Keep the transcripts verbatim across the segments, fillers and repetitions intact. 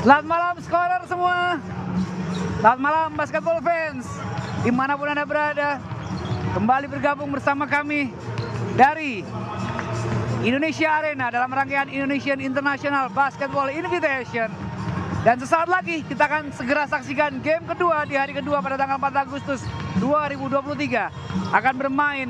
Selamat malam scholar semua. Selamat malam basketball fans, dimanapun Anda berada. Kembali bergabung bersama kami dari Indonesia Arena dalam rangkaian Indonesian International Basketball Invitation. Dan sesaat lagi kita akan segera saksikan game kedua di hari kedua pada tanggal empat Agustus dua ribu dua puluh tiga. Akan bermain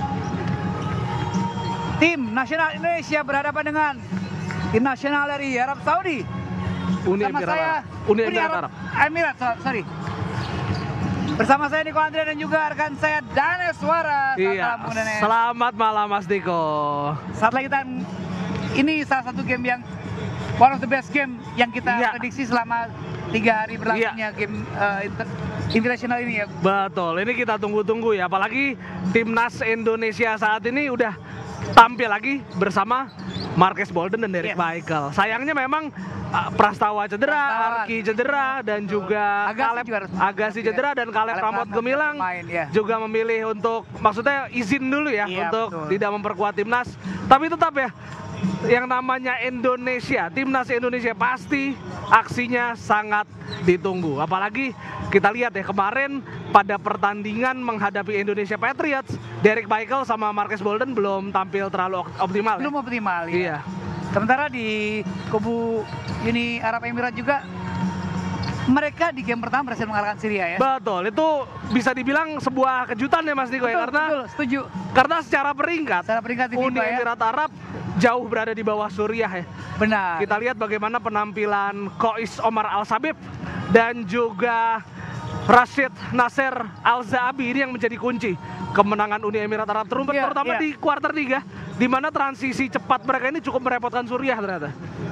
tim nasional Indonesia berhadapan dengan tim nasional dari Arab Saudi. Uni Bersama Emirat saya, Arab. Uni Emirat Arab. Emirat, so- sorry. Bersama saya Niko Andre dan juga rekan saya Danes Suara. Selamat Iya, malam, Bung Danes. selamat malam Mas Diko. Saat lagi kita, ini salah satu game yang one of the best game yang kita Iya. prediksi selama tiga hari berlangsungnya game uh, inter- invitational ini ya. Betul, ini kita tunggu-tunggu ya. Apalagi timnas Indonesia saat ini udah tampil lagi bersama Marques Bolden dan Derek Yes. Michael. Sayangnya memang uh, Prastawa cedera, Prastawa. Arki cedera, dan juga Agassi Kaleb juga harus- Agassi cedera dan Kaleb Kaleb Ramot Ramot Gemilang main, ya. juga memilih untuk maksudnya izin dulu ya Iya, untuk betul. tidak memperkuat timnas. Tapi tetap ya, yang namanya Indonesia, timnas Indonesia pasti aksinya sangat ditunggu. Apalagi kita lihat ya kemarin pada pertandingan menghadapi Indonesia Patriots, Derek Michael sama Marques Bolden belum tampil terlalu op- optimal. Belum ya? optimal ya. Iya. Sementara di kubu Uni Arab Emirat juga mereka di game pertama berhasil mengalahkan Syria ya. Betul, itu bisa dibilang sebuah kejutan ya Mas Diko ya, Betul, karena betul, setuju. karena secara peringkat Secara peringkat di Uni FIFA ya. Emirat Arab jauh berada di bawah Suriah ya. Benar. Kita lihat bagaimana penampilan Kois Omar Al-Sabib dan juga Rashid Nasser Al-Zaabi ini yang menjadi kunci kemenangan Uni Emirat Arab terutama, Iya, terutama iya. di kuarter tiga, di mana transisi cepat mereka ini cukup merepotkan Suriah ternyata.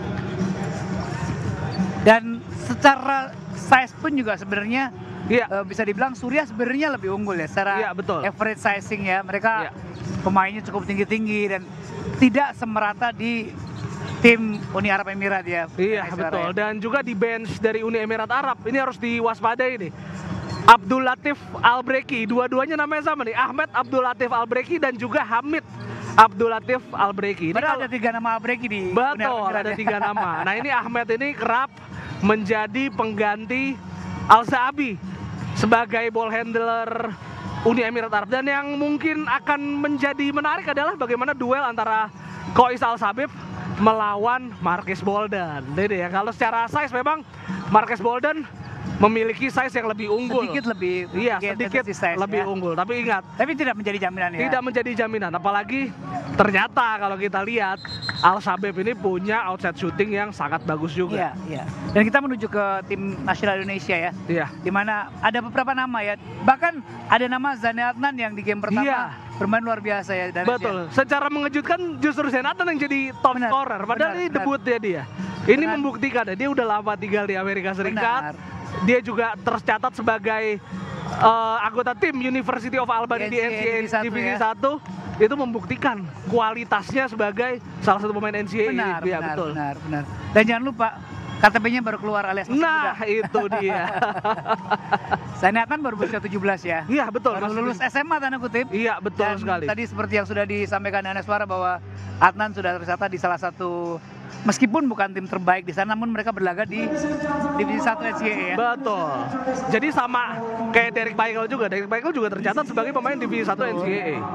Dan secara size pun juga sebenarnya Iya. eh, bisa dibilang Suriah sebenarnya lebih unggul ya secara Iya, betul. average sizing ya. Mereka Iya. pemainnya cukup tinggi-tinggi dan tidak semerata di tim Uni Arab Emirat ya. Iya Saudara betul, ya. dan juga di bench dari Uni Emirat Arab ini harus diwaspadai nih. Abdul Latif Al-Breki, dua-duanya namanya sama nih, Ahmed Abdul Latif Al-Breki dan juga Hamid Abdul Latif Al-Breki. Ini Padahal kalau- ada tiga nama Albreki di Uni Arab Betul, Emirat ada ya. tiga nama. Nah ini Ahmed ini kerap menjadi pengganti Al-Zaabi sebagai ball handler Uni Emirat Arab. Dan yang mungkin akan menjadi menarik adalah bagaimana duel antara Kois Al-Sabib melawan Marques Bolden. Jadi ya, kalau secara size memang Marques Bolden memiliki size yang lebih unggul. Sedikit lebih Iya, sedikit sedikit size lebih ya. unggul. Tapi ingat, Tapi tidak menjadi jaminan ya. tidak menjadi jaminan, apalagi ternyata kalau kita lihat Al-Sabib ini punya outside shooting yang sangat bagus Iya, juga. iya. Dan kita menuju ke tim nasional Indonesia ya. Iya. Di mana ada beberapa nama ya. Bahkan ada nama Zane Adnan yang di game pertama Iya. bermain luar biasa ya. Danes, Betul. Secara mengejutkan justru Zenatan yang jadi top Benar, scorer. Padahal benar, ini benar. debutnya dia. Ini Benar. membuktikan ya, dia udah lama tinggal di Amerika Serikat. Benar. Dia juga tercatat sebagai eh, anggota tim University of Albany di N C A A N C A A Divisi Divisi satu ya. satu. Itu membuktikan kualitasnya sebagai salah satu pemain N C A A. Benar, Iya, benar, betul. benar, benar. Dan jangan lupa K T P-nya baru keluar alias masih Nah, muda. itu dia. Zane Adnan baru berusia tujuh belas ya. Iya, betul. Baru Mas. lulus S M A tanda kutip. Iya, betul Dan sekali. tadi seperti yang sudah disampaikan Danes Suara bahwa Adnan sudah tercatat di salah satu, meskipun bukan tim terbaik di sana, namun mereka berlaga di divisi satu N C A A ya. Betul. Jadi sama kayak Derek Michael juga. Derek Michael juga tercatat sebagai pemain divisi satu N C A A.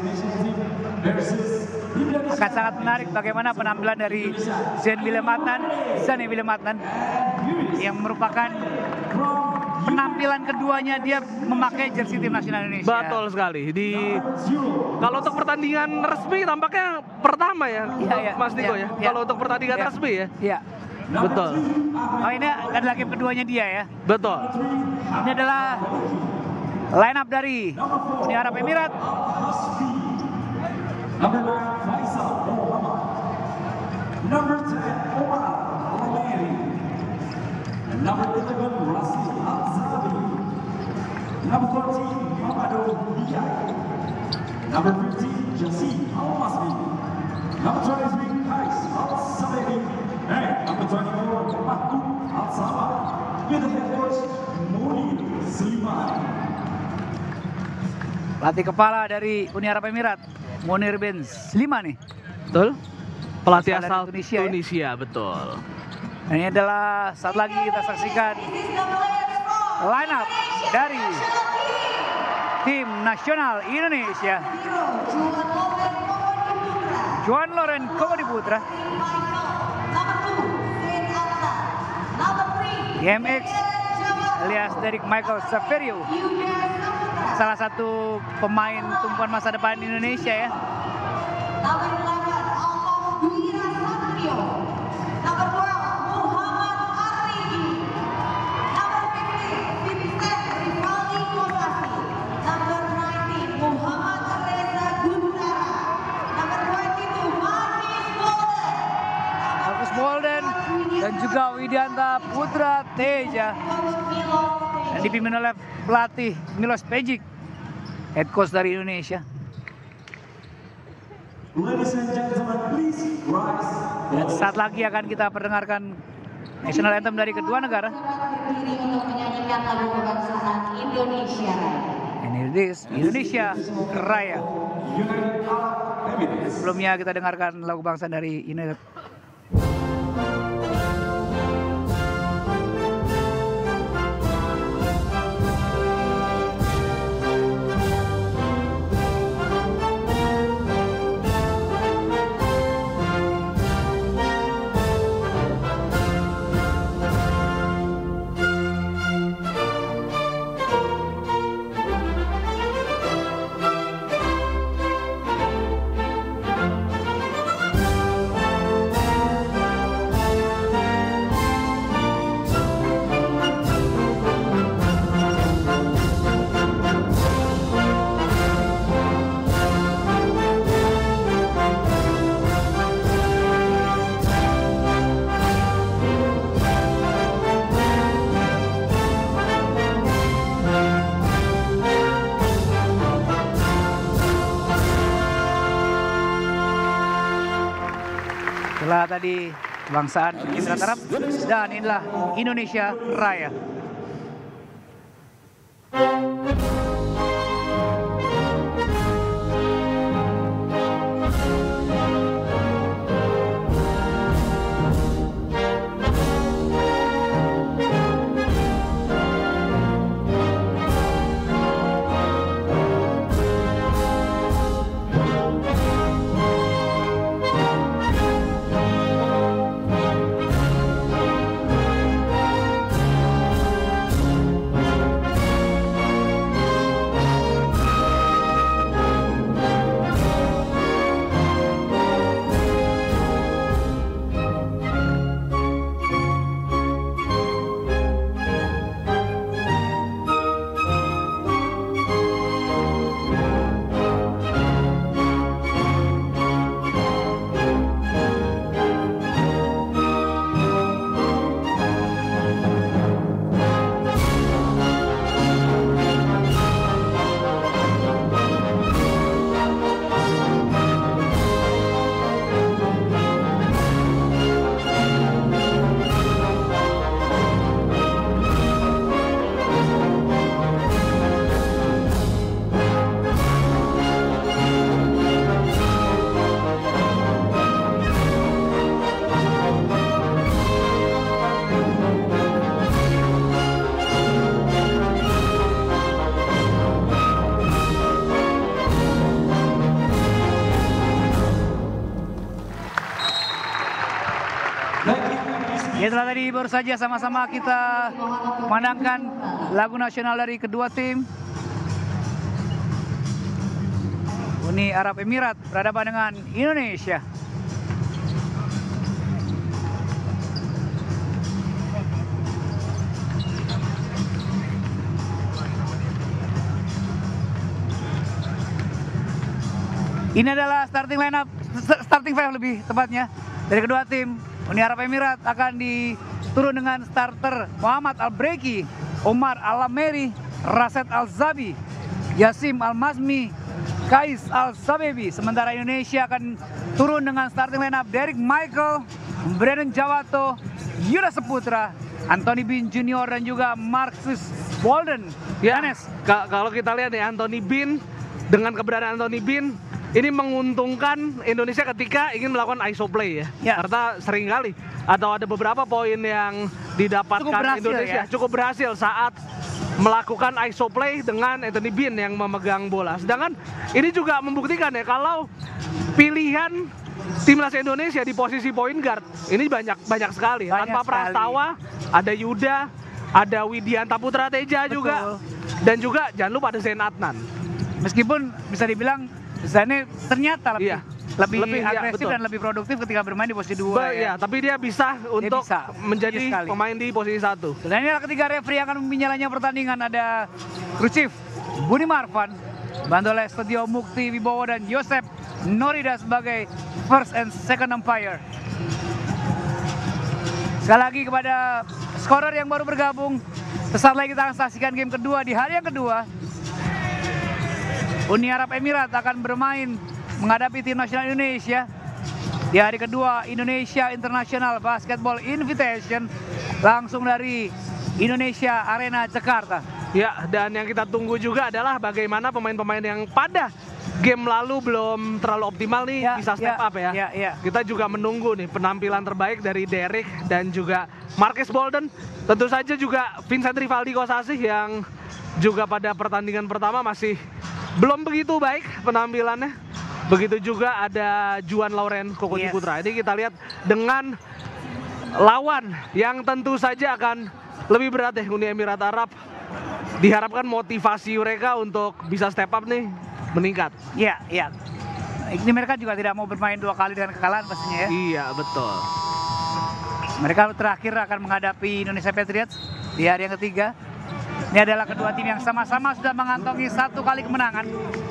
Akan sangat menarik bagaimana penampilan dari Zain Willem Adnan, Zane Willem Adnan yang merupakan penampilan keduanya dia memakai jersey tim nasional Indonesia. Betul sekali. Di kalau untuk pertandingan resmi tampaknya pertama ya, Iya, iya, Mas Diko iya, ya. iya. Kalau untuk pertandingan Iya. resmi ya. Iya. Betul. Oh ini adalah game keduanya dia ya. Betul. Ini adalah line up dari Uni Arab Emirat. Number nine, Faisal Muhammad. Number ten, Omar Al-Mayri. Number eleven, Rasil Al-Zabi. Number fourteen, Mamadou Biyai. Number fifteen, Jassim Al-Masri. Number twenty-three, Kais Al-Sabebi. And number twenty-four, Mahmoud Al-Sama. With the head coach, Munir Slimani. Pelatih kepala dari Uni Arab Emirat, Munir bin Slimani. Betul. Pelatih Asal dari asal Tunisia, Tunisia, ya? betul. Dan ini adalah saat lagi kita saksikan line up dari tim nasional Indonesia. Juan Loren Komodi Putra, D M X alias Derek Michael Saverio, salah satu pemain tumpuan masa depan Indonesia ya. Bolden dan juga Widianta Putra Teja, dan dipimpin oleh pelatih Milos Pejic, head coach dari Indonesia. Ladies and gentlemen, please rise. Dan saat lagi akan kita perdengarkan national anthem dari kedua negara. Untuk menyanyikan lagu kebangsaan Indonesia. And here it is, Indonesia Raya. United Arab Emirates. Sebelumnya kita dengarkan lagu bangsa dari United. Setelah tadi kebangsaan Emirat Arab, dan inilah Indonesia Raya. Ya, telah tadi baru saja sama-sama kita memandangkan lagu nasional dari kedua tim. Uni Arab Emirat berhadapan dengan Indonesia. Ini adalah starting lineup, starting five lebih tepatnya dari kedua tim. Uni Arab Emirat akan diturun dengan starter Muhammad Al-Breki, Omar Al-Ameri, Raset Al-Zabi, Yasim Al-Mazmi, Kais Al-Sabebi. Sementara Indonesia akan turun dengan starting lineup Derek Michael, Brandon Jawato, Yuda Saputra, Anthony Bean Junior dan juga Marcus Bolden. Ya, Yanes. ka- kalau kita lihat nih Anthony Bean, dengan keberadaan Anthony Bean ini menguntungkan Indonesia ketika ingin melakukan isoplay ya. Ya. Karena seringkali atau ada beberapa poin yang didapatkan Cukup berhasil, Indonesia ya? cukup berhasil saat melakukan isoplay dengan Anthony Bean yang memegang bola. Sedangkan ini juga membuktikan ya kalau pilihan timnas Indonesia di posisi point guard ini banyak banyak sekali. Banyak Tanpa sekali. Prastawa, ada Yuda, ada Widianta Putra Teja Betul. juga, dan juga jangan lupa ada Zain Adnan. Meskipun bisa dibilang Zane ternyata lebih Iya. lebih, Lebih, iya, agresif betul. dan lebih produktif ketika bermain di posisi dua Ba- ya. ya, tapi dia bisa untuk bisa. menjadi Iya sekali. pemain di posisi satu. Dan inilah ketiga referee yang akan memimpin jalannya pertandingan, ada kru chief Buni Marvan, bantu oleh Studio Mukti Wibowo dan Yosep Norida sebagai first and second umpire. Sekali lagi kepada scorer yang baru bergabung, sesaat lagi kita akan saksikan game kedua di hari yang kedua. Uni Arab Emirat akan bermain menghadapi tim nasional Indonesia di hari kedua Indonesia International Basketball Invitation langsung dari Indonesia Arena Jakarta. Ya, dan yang kita tunggu juga adalah bagaimana pemain-pemain yang pada game lalu belum terlalu optimal nih Ya, bisa step ya, up ya. ya, ya. Kita juga menunggu nih penampilan terbaik dari Derek dan juga Marques Bolden. Tentu saja juga Vincent Rivaldi Kosasih yang juga pada pertandingan pertama masih belum begitu baik penampilannya. Begitu juga ada Juan Lauren Kokodi Yes. Putra. Ini kita lihat dengan lawan yang tentu saja akan lebih berat ya, Uni Emirat Arab. Diharapkan motivasi mereka untuk bisa step up nih meningkat. Iya, iya. Ini mereka juga tidak mau bermain dua kali dengan kekalahan pastinya ya. Iya, betul. Mereka terakhir akan menghadapi Indonesia Patriots di hari yang ketiga. Ini adalah kedua tim yang sama-sama sudah mengantongi satu kali kemenangan.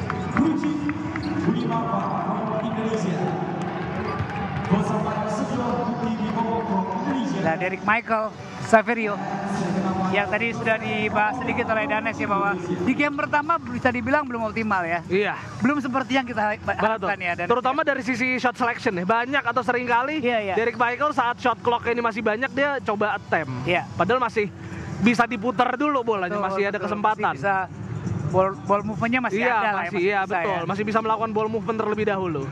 Buni Marwan from Indonesia. Bersama Studio Mukti Wibowo from Indonesia. Nah, Derek Michael Saverio yang tadi sudah dibahas sedikit oleh Danes ya, bahwa di game pertama bisa dibilang belum optimal ya. Iya. Belum seperti yang kita Betul. harapkan ya. Dan Terutama dari sisi shot selection ya. Banyak atau sering kali Iya, iya. Derek Michael saat shot clock ini masih banyak dia coba attempt. Iya. Padahal masih bisa diputar dulu bolanya, Betul, masih ada betul. kesempatan. Masih bisa ball, ball movement-nya masih iya, ada lah masih, ya. iya bisa betul. ya. Masih bisa melakukan ball movement terlebih dahulu.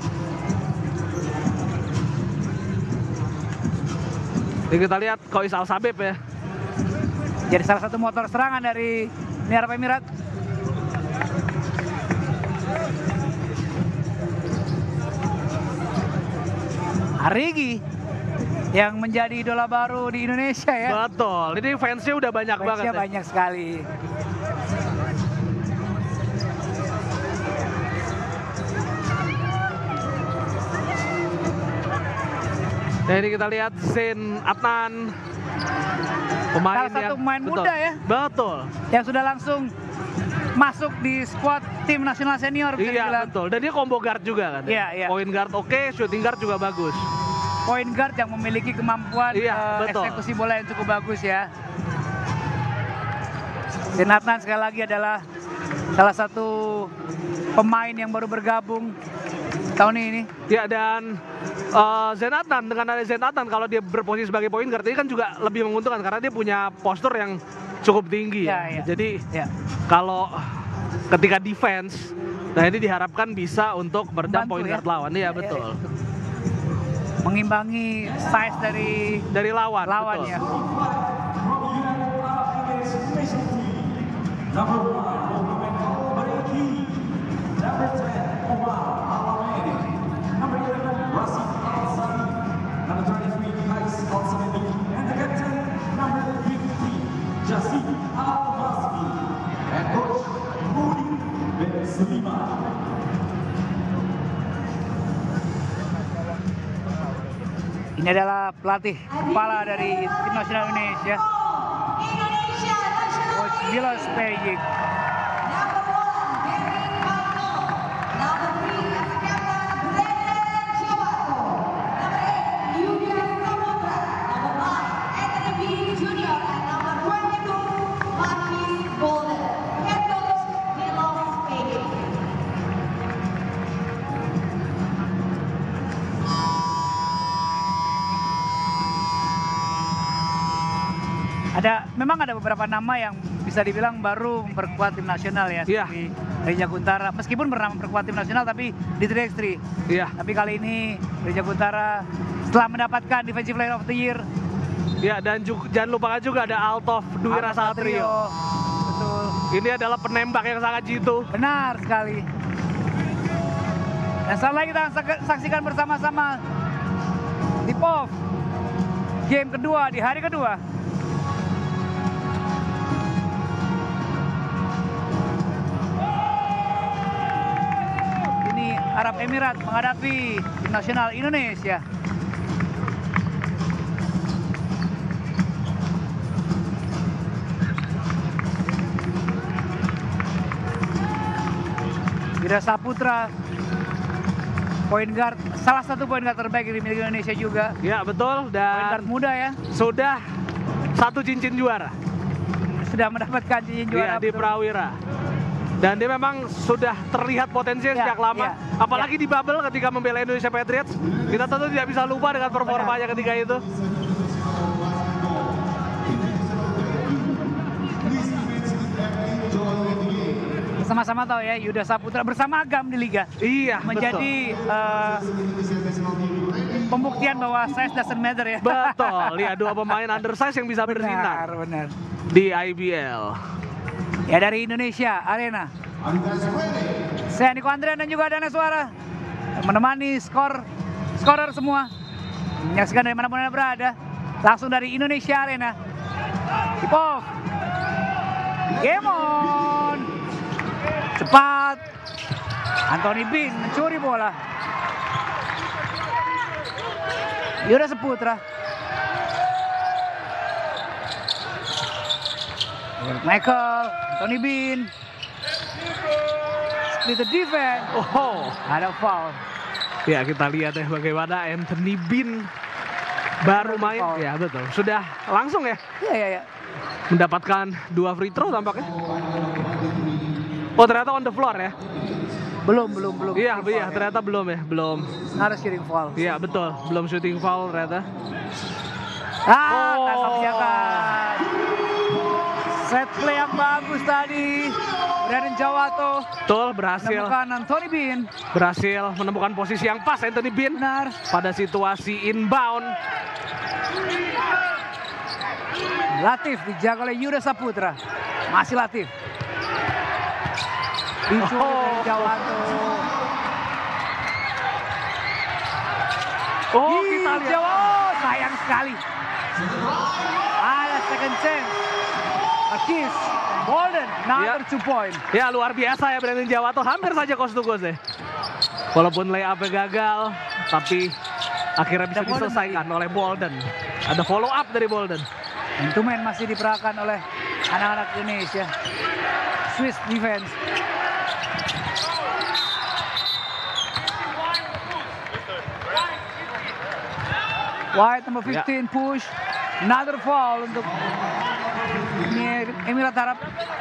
Jadi kita lihat Kois Al-Sabeb ya. Jadi salah satu motor serangan dari Uni Arab Emirat. Arigi yang menjadi idola baru di Indonesia ya. Betul. Ini fansnya udah banyak banget Fansnya ya. banyak sekali. Nah, ini kita lihat Zain Adnan, pemain Salah satu yang pemain betul, muda ya. Betul. Yang sudah langsung masuk di squad tim nasional senior bisa Iya dibilang. betul. Dan dia combo guard juga kan. Iya, iya. Point guard oke, shooting guard juga bagus. Point guard yang memiliki kemampuan Iya, eh, betul. eksekusi bola yang cukup bagus ya. Zain Adnan sekali lagi adalah salah satu pemain yang baru bergabung tahun ini. Ya, dan uh, Zain Adnan, dengan ada Zain Adnan kalau dia berposisi sebagai point guard ini kan juga lebih menguntungkan karena dia punya postur yang cukup tinggi ya. Iya, iya. Jadi Ya. kalau ketika defense, nah ini diharapkan bisa untuk meredam Membantu point ya. guard lawan. Iya Iya, betul. iya. Mengimbangi size dari Dari lawan. lawan betul. ya. From United Arab Emirates National Team. Number one, Mohamed Bariki. Number ten, Omar Al-Ameni. Number eleven, Rasid Al-Sani. Number twenty-three, Qais Al-Samedi. And the captain, number fifteen, Jassim Al-Masbi. And coach, Rudi bin Sulaiman. Ini adalah pelatih kepala dari tim nasional Indonesia, Indonesia National Coach Milos Pejic. Number one, Derek Michael. Number three, as captain, Brandon Chiawato. Number eight, Yuda Saputra. Number nine, Anthony B. Junior And number twenty-two, Marques Bolden. Head coach, Milos Pejic. Ada memang ada beberapa nama yang bisa dibilang baru memperkuat tim nasional ya. Iya. Seperti Reja Guntara, meskipun pernah memperkuat tim nasional tapi di tiga by tiga. Iya. Tapi kali ini Reja Guntara setelah mendapatkan Defensive Player of the Year. Ya, dan juga, jangan lupakan juga ada Altov Duwira Alto Satrio. Betul. Ini adalah penembak yang sangat jitu. Benar sekali. Dan setelah kita sak- saksikan bersama-sama tip off game kedua di hari kedua. Ini Arab Emirat menghadapi tim nasional Indonesia. Wira Saputra, point guard, salah satu point guard terbaik yang dimiliki Indonesia juga. Ya, betul. Point guard Dan muda ya, sudah satu cincin juara. sudah mendapatkan cincin Iya, juara. di betul. Prawira. Dan dia memang sudah terlihat potensinya Ya, sejak lama. ya, Apalagi di bubble ketika membela Indonesia Patriots. Kita tentu tidak bisa lupa dengan performanya ketika itu. Sama-sama tahu ya, Yuda Saputra bersama Agam di Liga Iya, menjadi eh, pembuktian bahwa size doesn't matter ya. betul. Betul. Lihat dua pemain undersize yang bisa Benar, bersinar benar. di I B L. Ya dari Indonesia Arena, saya Niko Andrian dan juga Dana Suara menemani skor skorer semua, menyaksikan dari manapun Anda berada, langsung dari Indonesia Arena. Tip off, game on, cepat. Anthony Bin mencuri bola. Yuda Saputra. Michael, Anthony Bin. Split the defense. Oh, Ada foul. ya kita lihat ya bagaimana Anthony Bin baru main. Foul. Ya betul. Sudah langsung ya Iya, iya, iya. mendapatkan dua free throw tampaknya. Oh, ternyata on the floor ya. Belum, belum, belum. Iya, Shooting iya foul ya. ternyata belum ya, belum. Harus shooting foul. Iya betul, belum shooting foul ternyata. Ah, Oh. tanpa pijakan. Set play yang bagus tadi. Brandon Jawato Betul, berhasil menemukan Anthony Bin. berhasil menemukan posisi yang pas Anthony Bin Benar. pada situasi inbound. Latif dijaga oleh Yuda Saputra. Masih Latif. Dicuri Oh. dari Jawato. Oh, Ih, kita lihat. Jawa, oh, sayang sekali. Ada second chance. A kiss. Golden, another Ya. two point. Ya luar biasa ya Brandon Jawato, hampir saja coast to coast ya. Walaupun layupnya gagal, tapi akhirnya bisa Ada Bolden diselesaikan oleh Bolden. Ada follow up dari Bolden. Instrumen masih diperahkan oleh anak-anak Indonesia. Swiss defense. White number Ya. fifteen push. Another foul untuk ini Emirat Arab.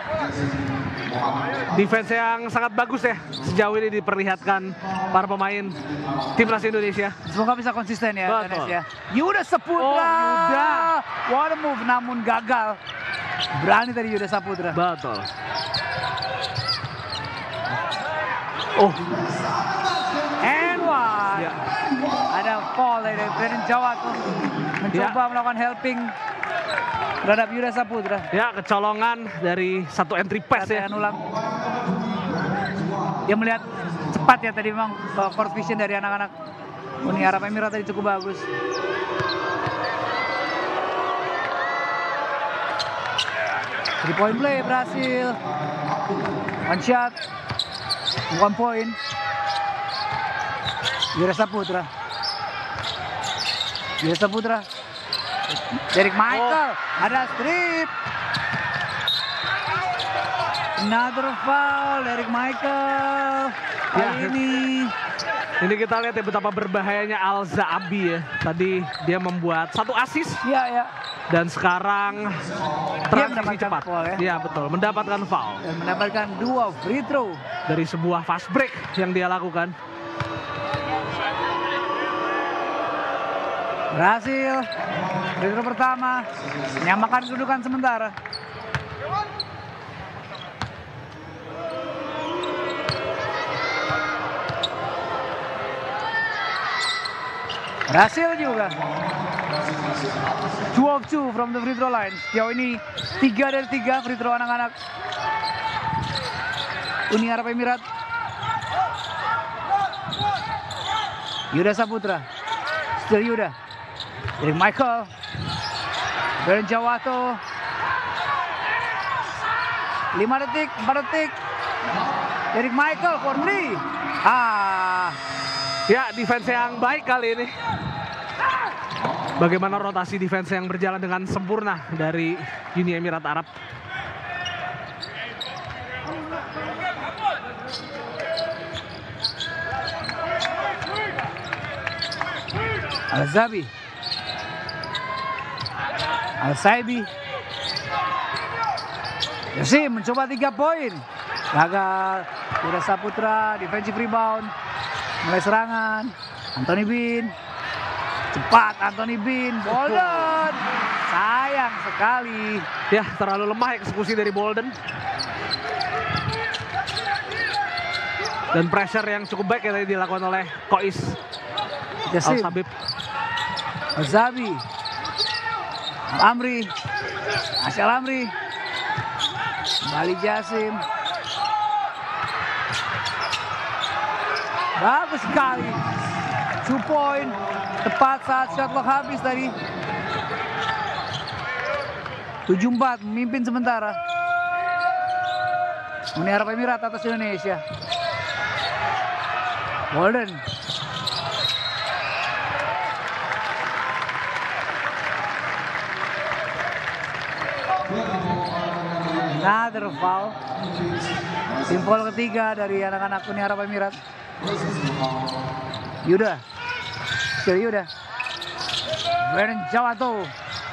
Defense yang sangat bagus ya sejauh ini diperlihatkan para pemain timnas Indonesia. Semoga bisa konsisten ya, Betul. Danes ya. Yuda Saputra. Oh, Yuda. What a move, namun gagal. Berani tadi Yuda Saputra. Betul. Oh, And one. ya. Ada foul dari Brandon Jawato. Mencoba Ya. melakukan helping terhadap Yuda Saputra. Ya, kecolongan dari satu entry pass ya. Latihan ulang. Dia melihat cepat ya tadi memang uh, court vision dari anak-anak Uni Arab Emirat tadi cukup bagus. Three point play berhasil. One shot. One point. Yuda Saputra. Yuda Saputra. Derek Michael. Ada strip. Another foul, Derek Michael. Kali Ya. ini Ini kita lihat ya betapa berbahayanya Alza Abi ya. Tadi dia membuat satu assist ya ya dan sekarang Dia transisi mendapatkan cepat. foul ya. Iya betul, mendapatkan foul dan mendapatkan dua free throw. dari sebuah fast break yang dia lakukan. Berhasil. Free throw pertama menyamakan kedudukan sementara. Berhasil juga. Two of two from the free throw line. Sejauh ini tiga dari tiga free throw anak-anak Uni Arab Emirat. Yuda Saputra. Still Yuda. Dari Michael. Dari Jawato. lima detik, empat detik. Dari Michael for three. Ah. Ya, defense yang baik kali ini. Bagaimana rotasi defense yang berjalan dengan sempurna dari Uni Emirat Arab. Al-Zabi. Al-Saibi. Yasim mencoba tiga poin. Gagal. Yuda Saputra, defensive rebound. Mulai serangan. Anthony Bean. Cepat Anthony Bean. Bolden. Sayang sekali. Ya, terlalu lemah eksekusi dari Bolden. Dan pressure yang cukup baik yang tadi dilakukan oleh Kois Yasim. Al-Sabib. Al-Zabi. Al-Amri. Asyal Amri. Kembali Jasim. Bagus sekali. Two point. Tepat saat shot clock habis tadi. tujuh empat memimpin sementara. Uni Arab Emirat atas Indonesia. Bolden. Another foul. Tim foul ketiga dari anak-anak Uni Arab Emirat. Yuda. Still Yuda. Brandon Jawato.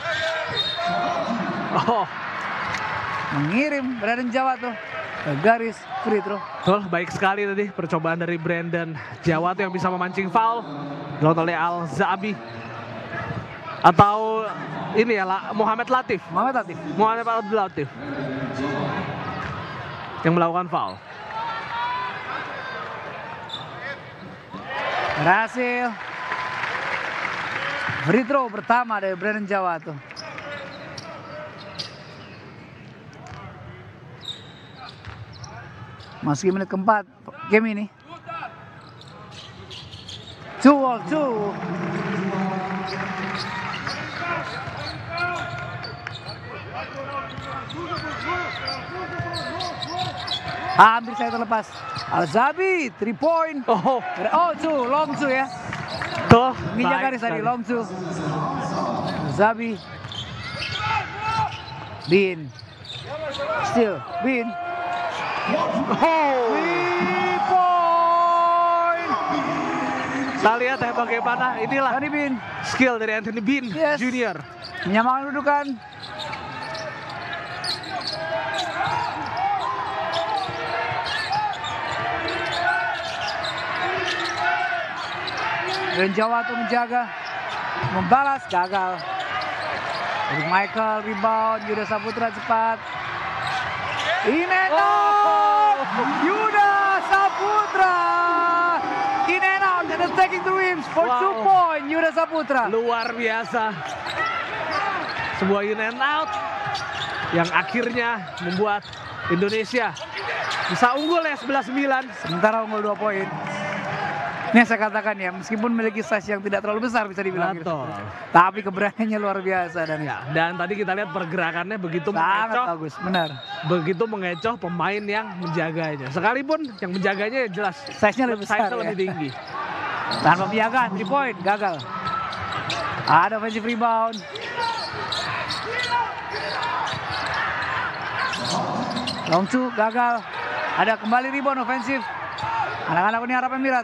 Oh, Mengirim Brandon Jawato ke garis free throw. betul, baik sekali tadi percobaan dari Brandon Jawato yang bisa memancing foul dilakukan oleh Al-Zabi. Atau ini ya, Muhammad Latif. Muhammad Latif. Muhammad Abdul Latif yang melakukan foul. Berhasil. Free throw pertama dari Brandon Jawato. Masih menit keempat game ini. Two of two. Hampir saya terlepas. Al-Zabi, three point. Oh, Oh, two, long two ya. tuh. Menginjak baik garis tadi, sekali. long two. Al-Zabi. Bin. Still, Bin. Oh, Three point. kita lihat ya bagaimana inilah Tadi Bin. skill dari Anthony Bean Yes. Junior. Menyamakan kedudukan. Dan Jawato menjaga, membalas, gagal. Dari Michael rebound, Yuda Saputra cepat. In and out, Yuda Saputra. In and out, and attacking the rims for Wow. two point, Yuda Saputra. Luar biasa. Sebuah in and out yang akhirnya membuat Indonesia bisa unggul ya sebelas sembilan. Sementara unggul dua poin. Ini yang saya katakan ya, meskipun memiliki size yang tidak terlalu besar bisa dibilang gitu. Betul. Tapi keberaniannya luar biasa dan Ya, dan tadi kita lihat pergerakannya begitu sangat mengecoh, bagus, benar. begitu mengecoh pemain yang menjaganya. Sekalipun yang menjaganya ya jelas Size-nya lebih besar size-nya ya. lebih tinggi. Tanpa penjagaan, three point, gagal. Ada offensive rebound. Long two, gagal. Ada kembali rebound ofensif. Anak-anak Uni Arab Emirat.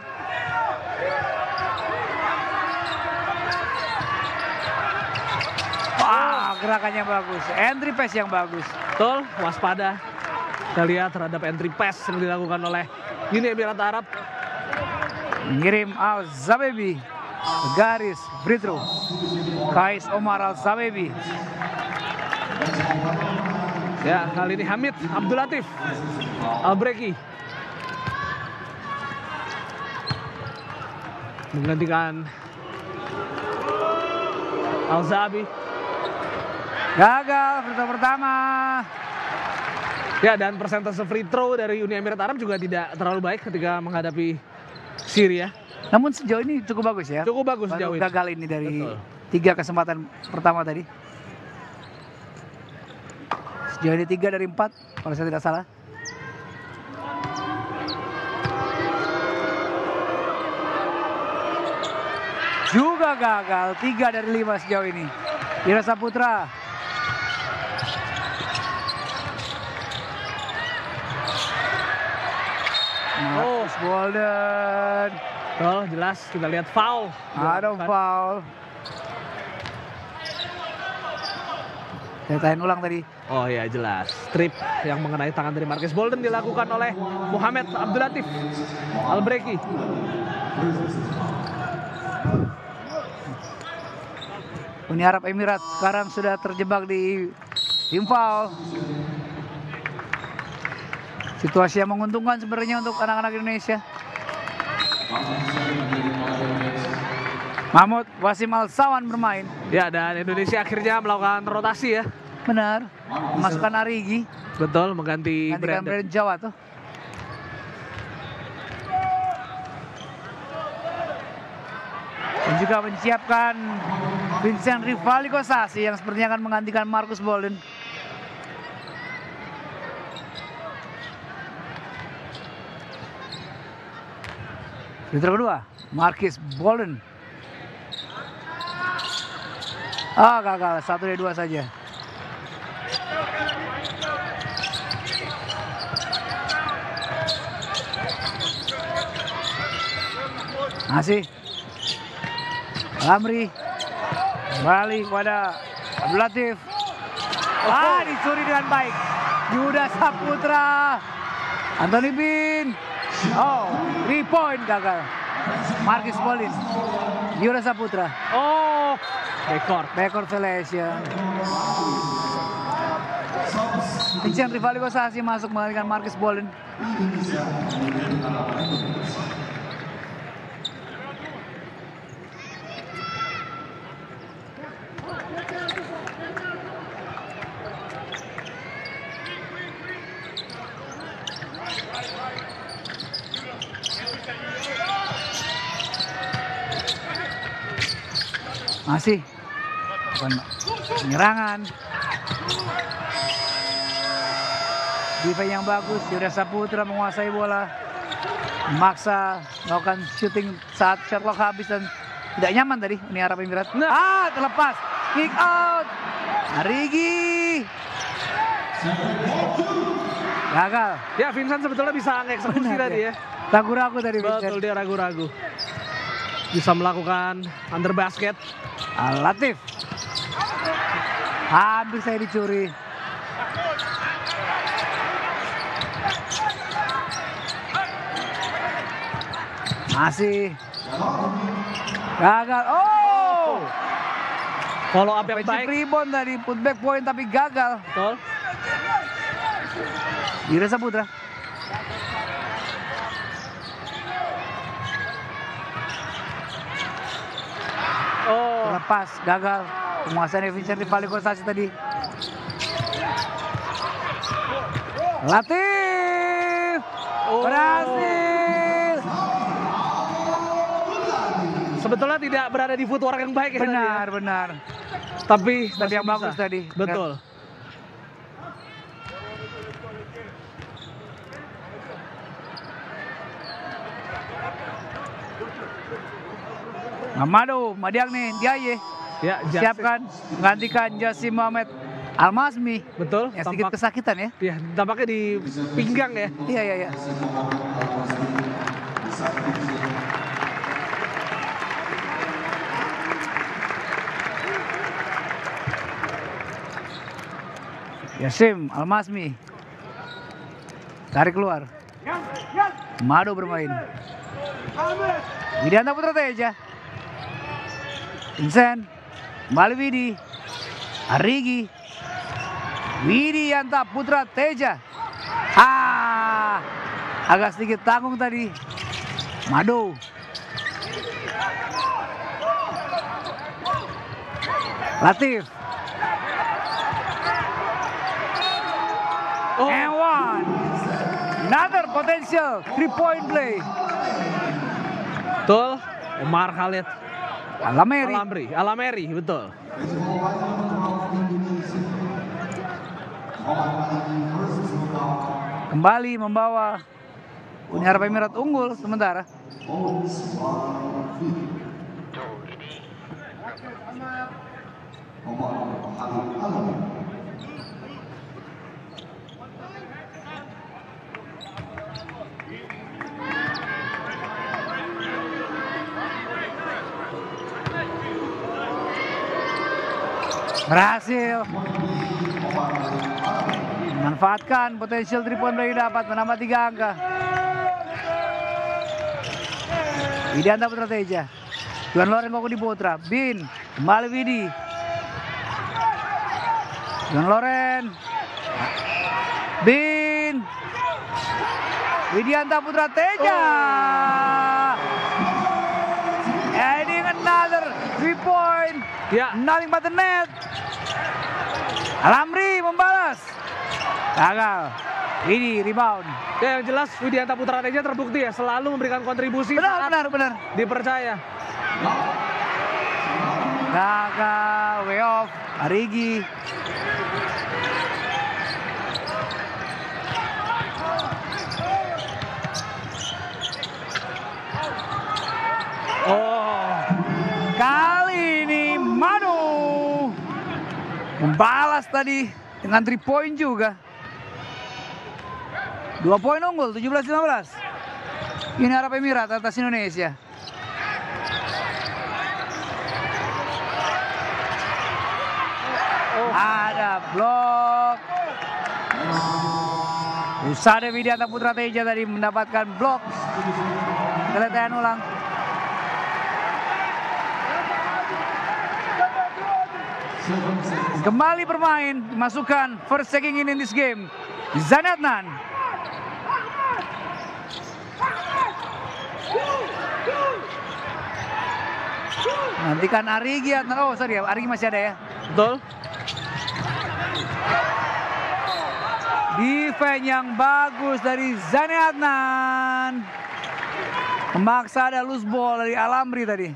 Wah, gerakannya bagus. Entry pass yang bagus. Betul, waspada. Kita lihat terhadap entry pass yang dilakukan oleh Uni Emirat Arab. Mengirim Al-Zabebi ke garis free throw. Kais Omar Al-Zabebi. Ya, kali ini Hamid Abdul Latif Al-Breki menggantikan Al-Zahabi. Gagal free throw pertama. Ya, dan persentase free throw dari Uni Emirat Arab juga tidak terlalu baik ketika menghadapi Syria. Namun sejauh ini cukup bagus ya. Cukup bagus Baru sejauh ini. gagal ini dari Betul. tiga kesempatan pertama tadi. Sejauh ini tiga dari empat kalau saya tidak salah. Juga gagal, tiga dari lima sejauh ini. Wira Saputra. Oh. Marcus Bolden. Betul, jelas kita lihat foul. Ada foul. Saya tanya ulang tadi. Oh ya, jelas. Strip yang mengenai tangan dari Marcus Bolden dilakukan oleh Muhammad Abdul Latif Al-Breki. Uni Arab Emirat sekarang sudah terjebak di tim foul. Situasi yang menguntungkan sebenarnya untuk anak-anak Indonesia. Mahmud Wasim Al-Sawan bermain. Ya, dan Indonesia akhirnya melakukan rotasi ya. Benar. Masukkan Arigi. Betul, mengganti Gantikan Brandon. Brandon Jawa tuh. Dan juga menyiapkan Vincent Rivali Kosasi yang sepertinya akan menggantikan Marcus Bolden. Free throw kedua, Marcus Bolden. Ah, gagal, satu dari dua saja. Masih Lamri kembali kepada Abdul Latif. Ah, dicuri dengan baik Yuda Saputra. Anthony Bin. Oh, three point gagal. Marcus Bolden, Yuda Saputra. Oh, backcourt. Backcourt violation. Vincent Rivali Kosasi masuk menggantikan Marcus Bolden. Masih bukan penyerangan. Defense yang bagus, Yuda Saputra menguasai bola, memaksa melakukan shooting saat shot clock habis dan tidak nyaman tadi Uni Arab Emirat. Nah. Ah, terlepas, kick out, Arigi, gagal. Ya, Vincent sebetulnya bisa ngeksekusi Benar, tadi ya. Ragu-ragu tadi Betul, Vincent. dia ragu-ragu. Bisa melakukan under basket. Al-Latif, hampir saya dicuri. Masih gagal. Oh, Follow up yang offensive baik. rebound tadi, putback point tapi gagal. Betul. Yuda Saputra. Oh, Lepas, gagal. Penguasaan Vincent Rivali Kosasi tadi. Latif Oh. berhasil. sebetulnya tidak berada di footwork yang baik ya tadi ya. Benar, benar. Tapi Tapi masih yang bagus bisa. tadi. Betul. Mamadu, Madiang nih, dia ye. Ya, Jasin. Siapkan, menggantikan Jasim Muhammad Al-Masmi. Betul. Yang sedikit Tampak, kesakitan ya. ya, tampaknya di pinggang ya. Iya, iya, iya. Yasim Al-Masmi tarik keluar. Mado bermain. Widianta Putra Teja. Vincent kembali Widi. Arigi. Widianta Putra Teja. Ah, agak sedikit tanggung tadi. Mado. Latif. Oh, And one. Another potential three point play. betul. Omar Khalid Alameri. Alamri, Alameri, betul. Kembali membawa Uni Arab Emirat unggul sementara. Berhasil memanfaatkan potensial three point play dapat menambah tiga angka. Widianta Putra Teja, Juan Loren Kokudi Putra, Bin, kembali Widi, Juan Loren, Bin, Widianta Putra Teja, adding another three point, Ya, nothing but the net. Alamri membalas, gagal. Ini rebound. ya yang jelas Widianta Putra Teja terbukti ya selalu memberikan kontribusi Benar, saat benar, benar. dipercaya. Gagal, way off, Arigi. Oh, Kali ini Manu membalas tadi dengan three point juga. Dua poin unggul, tujuh belas lima belas. Uni Arab Emirat atas Indonesia. oh, Ada blok. Usada Widianta Putra Teja tadi mendapatkan blok. Keletihan ulang. Kembali bermain, dimasukkan first checking in in this game. Zani Adnan. Nantikan Arigi Adnan. Oh sorry ya, Arigi masih ada ya. betul. Defense yang bagus dari Zani Adnan. Memaksa ada loose ball dari Alamri tadi.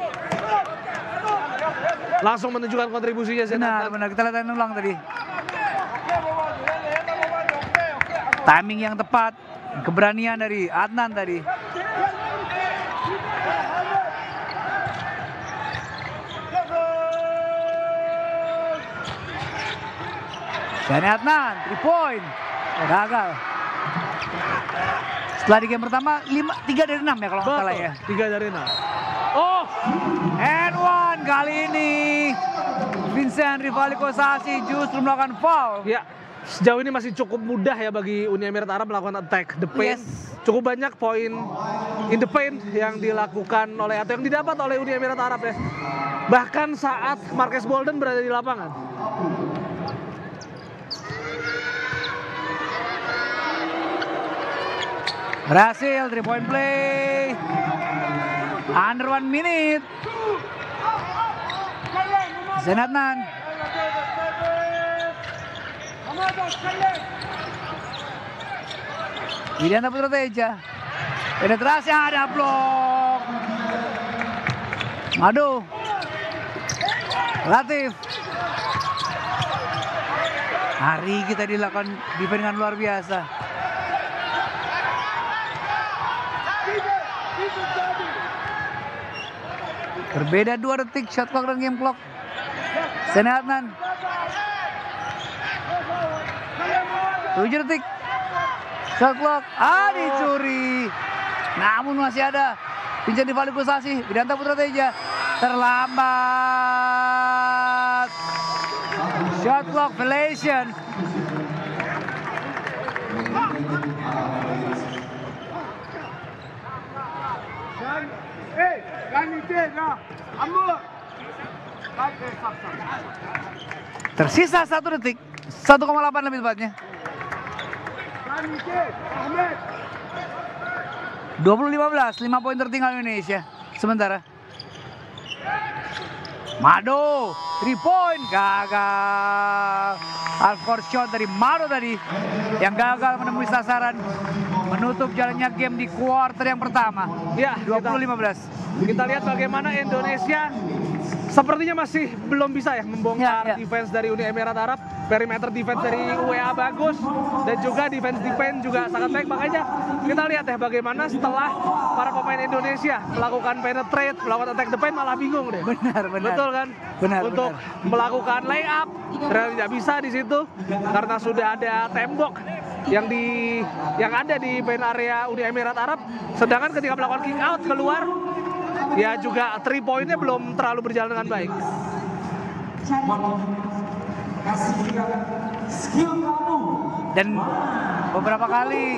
Langsung menunjukkan kontribusinya. Benar, benar. Kita lihat ulang tadi. Timing yang tepat, keberanian dari Adnan tadi. Zani Adnan, three point. Gagal. Setelah di game pertama, lima, tiga dari enam ya kalau nggak salah ya. Tiga dari enam. Oh, And one kali ini Vincent Rivali Kosasi justru melakukan foul. ya. Sejauh ini masih cukup mudah ya bagi Uni Emirat Arab melakukan attack the paint. Yes. Cukup banyak poin in the paint yang dilakukan oleh atau yang didapat oleh Uni Emirat Arab ya. Bahkan saat Marques Bolden berada di lapangan. Berhasil three point play. Under one minute. Zani Adnan. Widianta Putra Teja. Penetrasi ada blok. Madu. Latif. Hari kita dilakukan defense dengan luar biasa. Berbeda dua detik shot clock dan game clock. Zani Adnan. tujuh detik. Shot clock. Ah, dicuri. Namun masih ada. Vincent Rivali Kosasi. Widianta Putra Teja. Terlambat. Shot clock violation. Tersisa satu detik, satu koma delapan lebih tepatnya. dua puluh lima belas, lima poin tertinggal Indonesia. Sementara Mado, three point, gagal. Half court shot dari Mado tadi yang gagal menemui sasaran, menutup jalannya game di quarter yang pertama. Ya, dua puluh lima belas. Kita lihat bagaimana Indonesia sepertinya masih belum bisa ya membongkar Ya, ya. defense dari Uni Emirat Arab. Perimeter defense dari U A E bagus dan juga defense defense juga sangat baik. Makanya kita lihat ya bagaimana setelah para pemain Indonesia melakukan penetrate, melakukan attack the paint malah bingung deh. Benar, benar. Betul kan? Benar, Untuk benar. melakukan layup ternyata tidak bisa di situ karena sudah ada tembok yang di yang ada di paint area Uni Emirat Arab. Sedangkan ketika melakukan kick out keluar ya juga three point-nya belum terlalu berjalan dengan baik. Kasih lihat skill kamu. Dan beberapa kali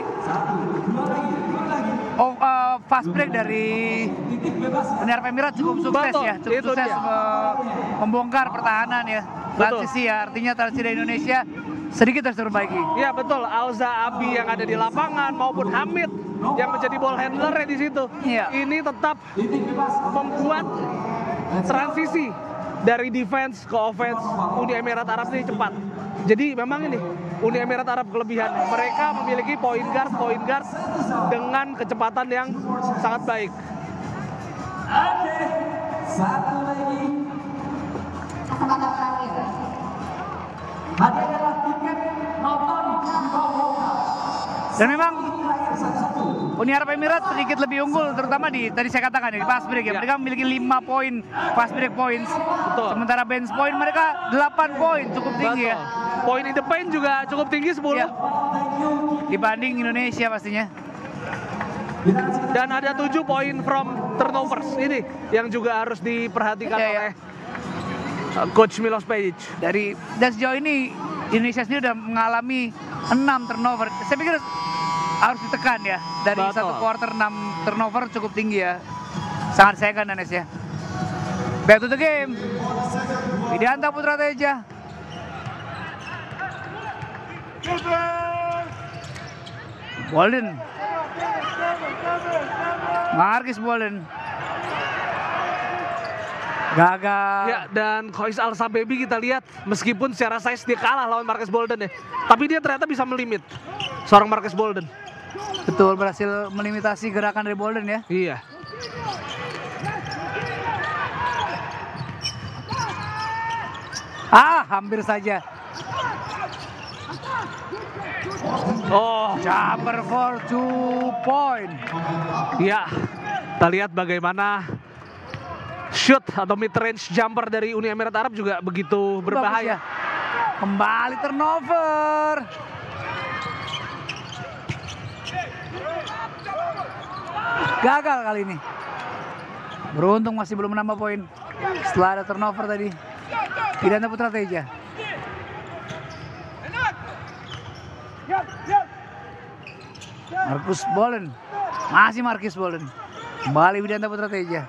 oh, uh, fast break dari Uni Arab Emirat cukup sukses Betul, ya, cukup itu sukses dia. me- membongkar pertahanan ya, transisi ya, artinya transisi dari Indonesia sedikit harus diperbaiki. Ya betul, Alza Abi yang ada di lapangan maupun Hamid yang menjadi ball handler di situ. Iya. Ini tetap membuat transisi dari defense ke offense Uni Emirat Arab ini cepat. Jadi memang ini Uni Emirat Arab kelebihan. Mereka memiliki point guard, point guard dengan kecepatan yang sangat baik. Oke, satu lagi. Kesempatan terakhir. Hadiah adalah tiket nonton di bawah. Dan memang Uni Arab Emirat sedikit lebih unggul, terutama di tadi saya katakan ya, di fast break ya. Ya. Mereka memiliki lima poin fast break points. Betul. Sementara bench point mereka delapan poin, cukup tinggi ya. Point in the paint juga cukup tinggi sepuluh. Ya. Dibanding Indonesia pastinya. Dan ada tujuh poin from turnovers ini yang juga harus diperhatikan Ya, ya. oleh uh, Coach Milos Pejic. Dari dan sejauh ini Indonesia sendiri sudah mengalami enam turnover. Saya pikir harus ditekan ya. Dari Betul. satu quarter enam turnover cukup tinggi ya. Sangat sayangkan Danes ya. Back to the game. Widianta Putra Teja. Bolden. Markis Bolden. Gagal. Ya, dan Khois Al Sabebi kita lihat meskipun secara size dia kalah lawan Marcus Bolden ya, tapi dia ternyata bisa melimit seorang Marcus Bolden. Betul, berhasil melimitasi gerakan dari Bolden ya. Iya. Ah, hampir saja. Oh, Jumper for two point. ya. Kita lihat bagaimana shoot atau mid range jumper dari Uni Emirat Arab juga begitu berbahaya. Bagus ya. Kembali turnover. Gagal kali ini. Beruntung masih belum menambah poin. Setelah ada turnover tadi. Widianta Putra Teja. Marcus Bolden. Masih Marcus Bolden. Kembali Widianta Putra Teja.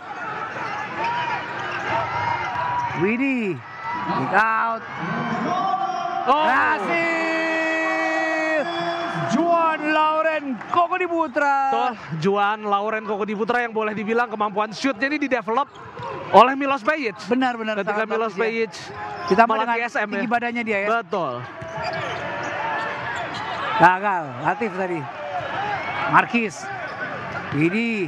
Widi. Kick out. Oh, Berhasil. Juan Lauren Kokodi Putra. betul. Juan Lauren Kokodi Putra yang boleh dibilang kemampuan shootnya ini didevelop oleh Milos Pejic. Benar-benar. Ketika sangat Milos bagus ya. Pejic Ditambah melatih dengan S M tinggi ya. badannya dia ya. Betul. Gagal. Latif tadi. Markis. Widi.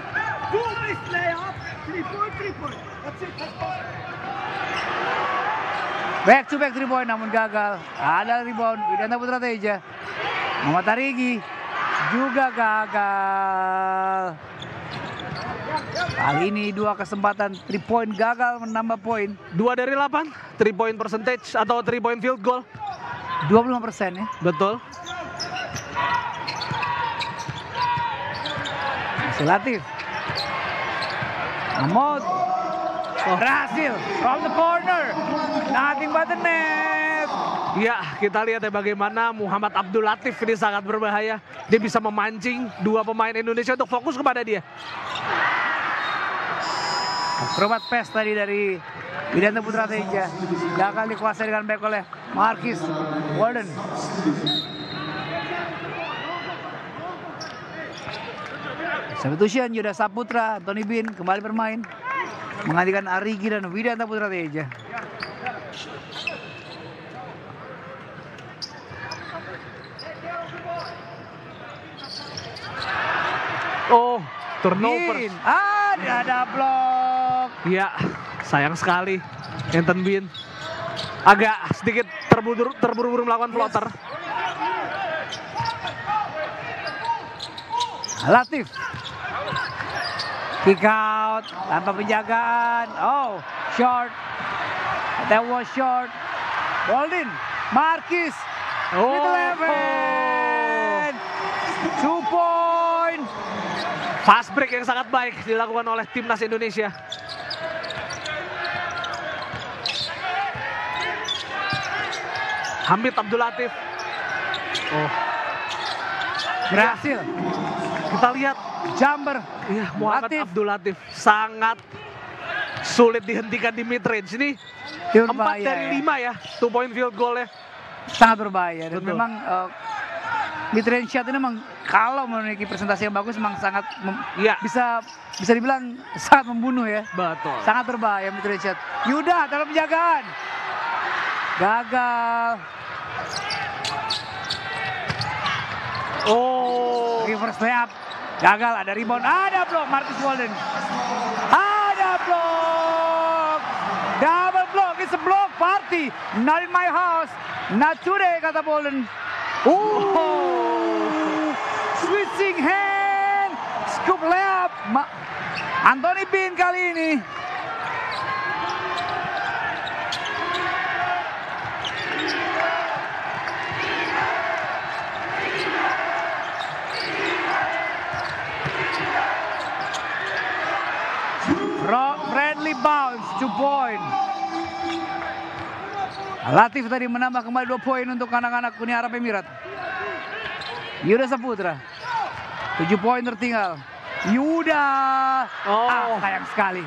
Back to back three point namun gagal. Ada rebound Widianta Putra Teja. Muhammad Tarigi juga gagal. Kali ini dua kesempatan three point gagal menambah poin Dua dari delapan, three point percentage atau three point field goal. dua puluh lima persen ya. Betul. Masih Latif. Mahmud. Berhasil from the corner. Nothing but the net. Ya, kita lihat ya bagaimana Muhammad Abdul Latif ini sangat berbahaya. Dia bisa memancing dua pemain Indonesia untuk fokus kepada dia. Akrobat pass tadi dari Widianta Putra Teja. Gagal dikuasai dengan baik oleh Markis Warden. Substitution Yuda Saputra, Anthony Bin kembali bermain. menggantikan Arigi dan Widanta Putra Teja. Oh, turnover. Bin, ada ada blok. Ya, sayang sekali. Anton Bin agak sedikit terburu terburu-buru melakukan floater. Latif. Kick out tanpa penjagaan. Oh, short. That was short. Boldin, Marquis. Oh. With eleven. Two point. Fast break yang sangat baik dilakukan oleh timnas Indonesia. Hamid Abdul Latif. Oh, Berhasil. kita lihat Jumper. iya, Muhammad Latif. Abdul Latif sangat sulit dihentikan di mid range ini. Itu Empat berbahaya, dari ya. lima ya, two point field goal ya. Sangat berbahaya. Dan Betul. memang uh, mid range shot ini memang kalau memiliki presentasi yang bagus memang sangat mem- Iya. bisa bisa dibilang sangat membunuh ya. Betul. Sangat berbahaya mid range shot. Yuda dalam penjagaan. Gagal. Oh, Reverse layup. Gagal, ada rebound, ada blok Marcus Walden. Ada blok. Double block, it's a block party. Not in my house. Not today, kata Walden. Uh, switching hand. Scoop layup. Ma- Anthony Bin kali ini. Friendly bounce, two point. Latif tadi menambah kembali dua poin untuk anak-anak Uni Arab Emirat. Yuda Saputra, tujuh poin tertinggal. Yuda, Oh. ah, sayang sekali.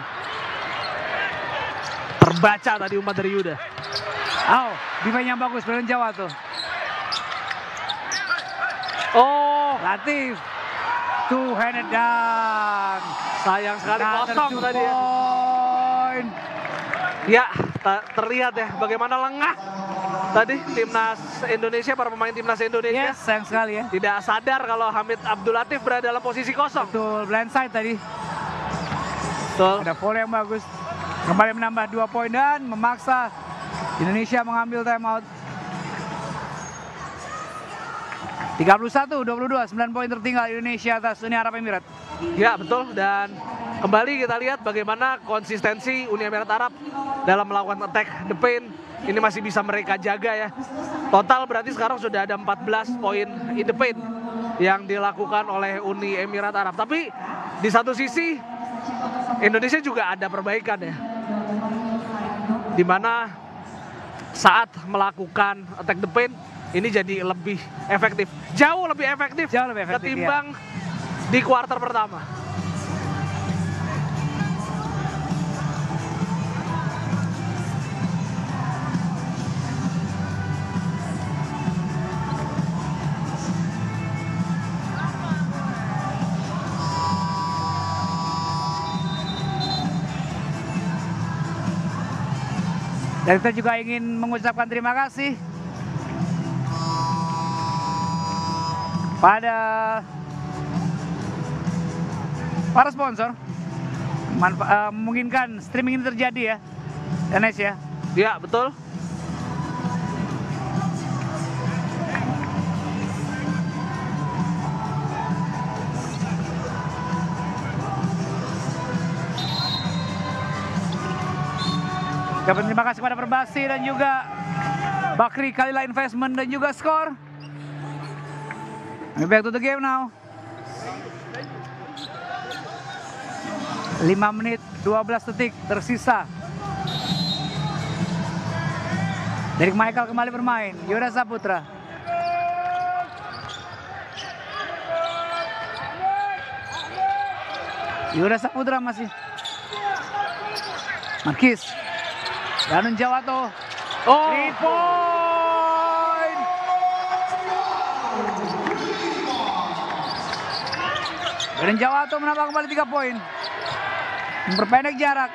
terbaca tadi umpan dari Yuda. Oh, defense yang bagus, Brandon Jawa tuh. Oh, Latif, two handed dunk. sayang sekali Another kosong two tadi ya. point. Ya, ta- terlihat ya bagaimana lengah tadi timnas Indonesia, para pemain timnas Indonesia. Yes, sayang sekali ya. Tidak sadar kalau Hamid Abdul Latif berada dalam posisi kosong. Betul, blindside tadi. Betul. Ada volley yang bagus. Kembali menambah dua poin dan memaksa Indonesia mengambil timeout. tiga puluh satu dua puluh dua, sembilan poin tertinggal Indonesia atas Uni Arab Emirat. Ya, betul. Dan kembali kita lihat bagaimana konsistensi Uni Emirat Arab dalam melakukan attack the paint. Ini masih bisa mereka jaga ya. Total berarti sekarang sudah ada empat belas poin in the paint yang dilakukan oleh Uni Emirat Arab. Tapi di satu sisi Indonesia juga ada perbaikan ya. Dimana saat melakukan attack the paint ini jadi lebih efektif. Jauh lebih efektif, Jauh lebih efektif, ketimbang di kuarter pertama. Dan kita juga ingin mengucapkan terima kasih pada para sponsor Manfa- eh, memungkinkan streaming ini terjadi ya, Enes ya. Ya, betul. Dapat terima kasih kepada Perbasi dan juga Bakri Kalila Investment dan juga Skor. We're back to the game now. lima menit dua belas detik tersisa. Derek Michael kembali bermain. Yuda Saputra. Yuda Saputra masih. Markis. Danun Jawato. Oh, Three point. Dan Jawato menambah kembali tiga poin. memperpendek jarak.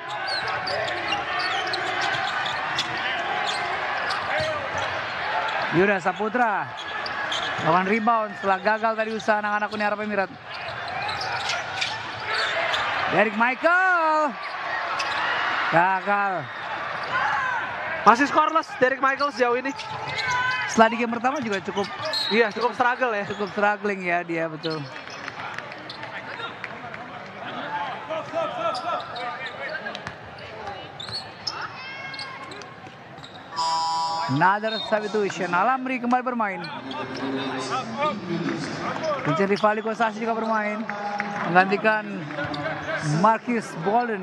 Yuda Saputra lawan rebound setelah gagal tadi usaha anak-anak Uni Arab Emirat. Derek Michael gagal. Masih scoreless Derek Michael sejauh ini. Setelah di game pertama juga cukup Iya, cukup struggle ya. cukup struggling ya dia, betul. Another substitution. Alamri kembali bermain. Vincent Rivali Kosasi juga bermain menggantikan Marcus Bolden.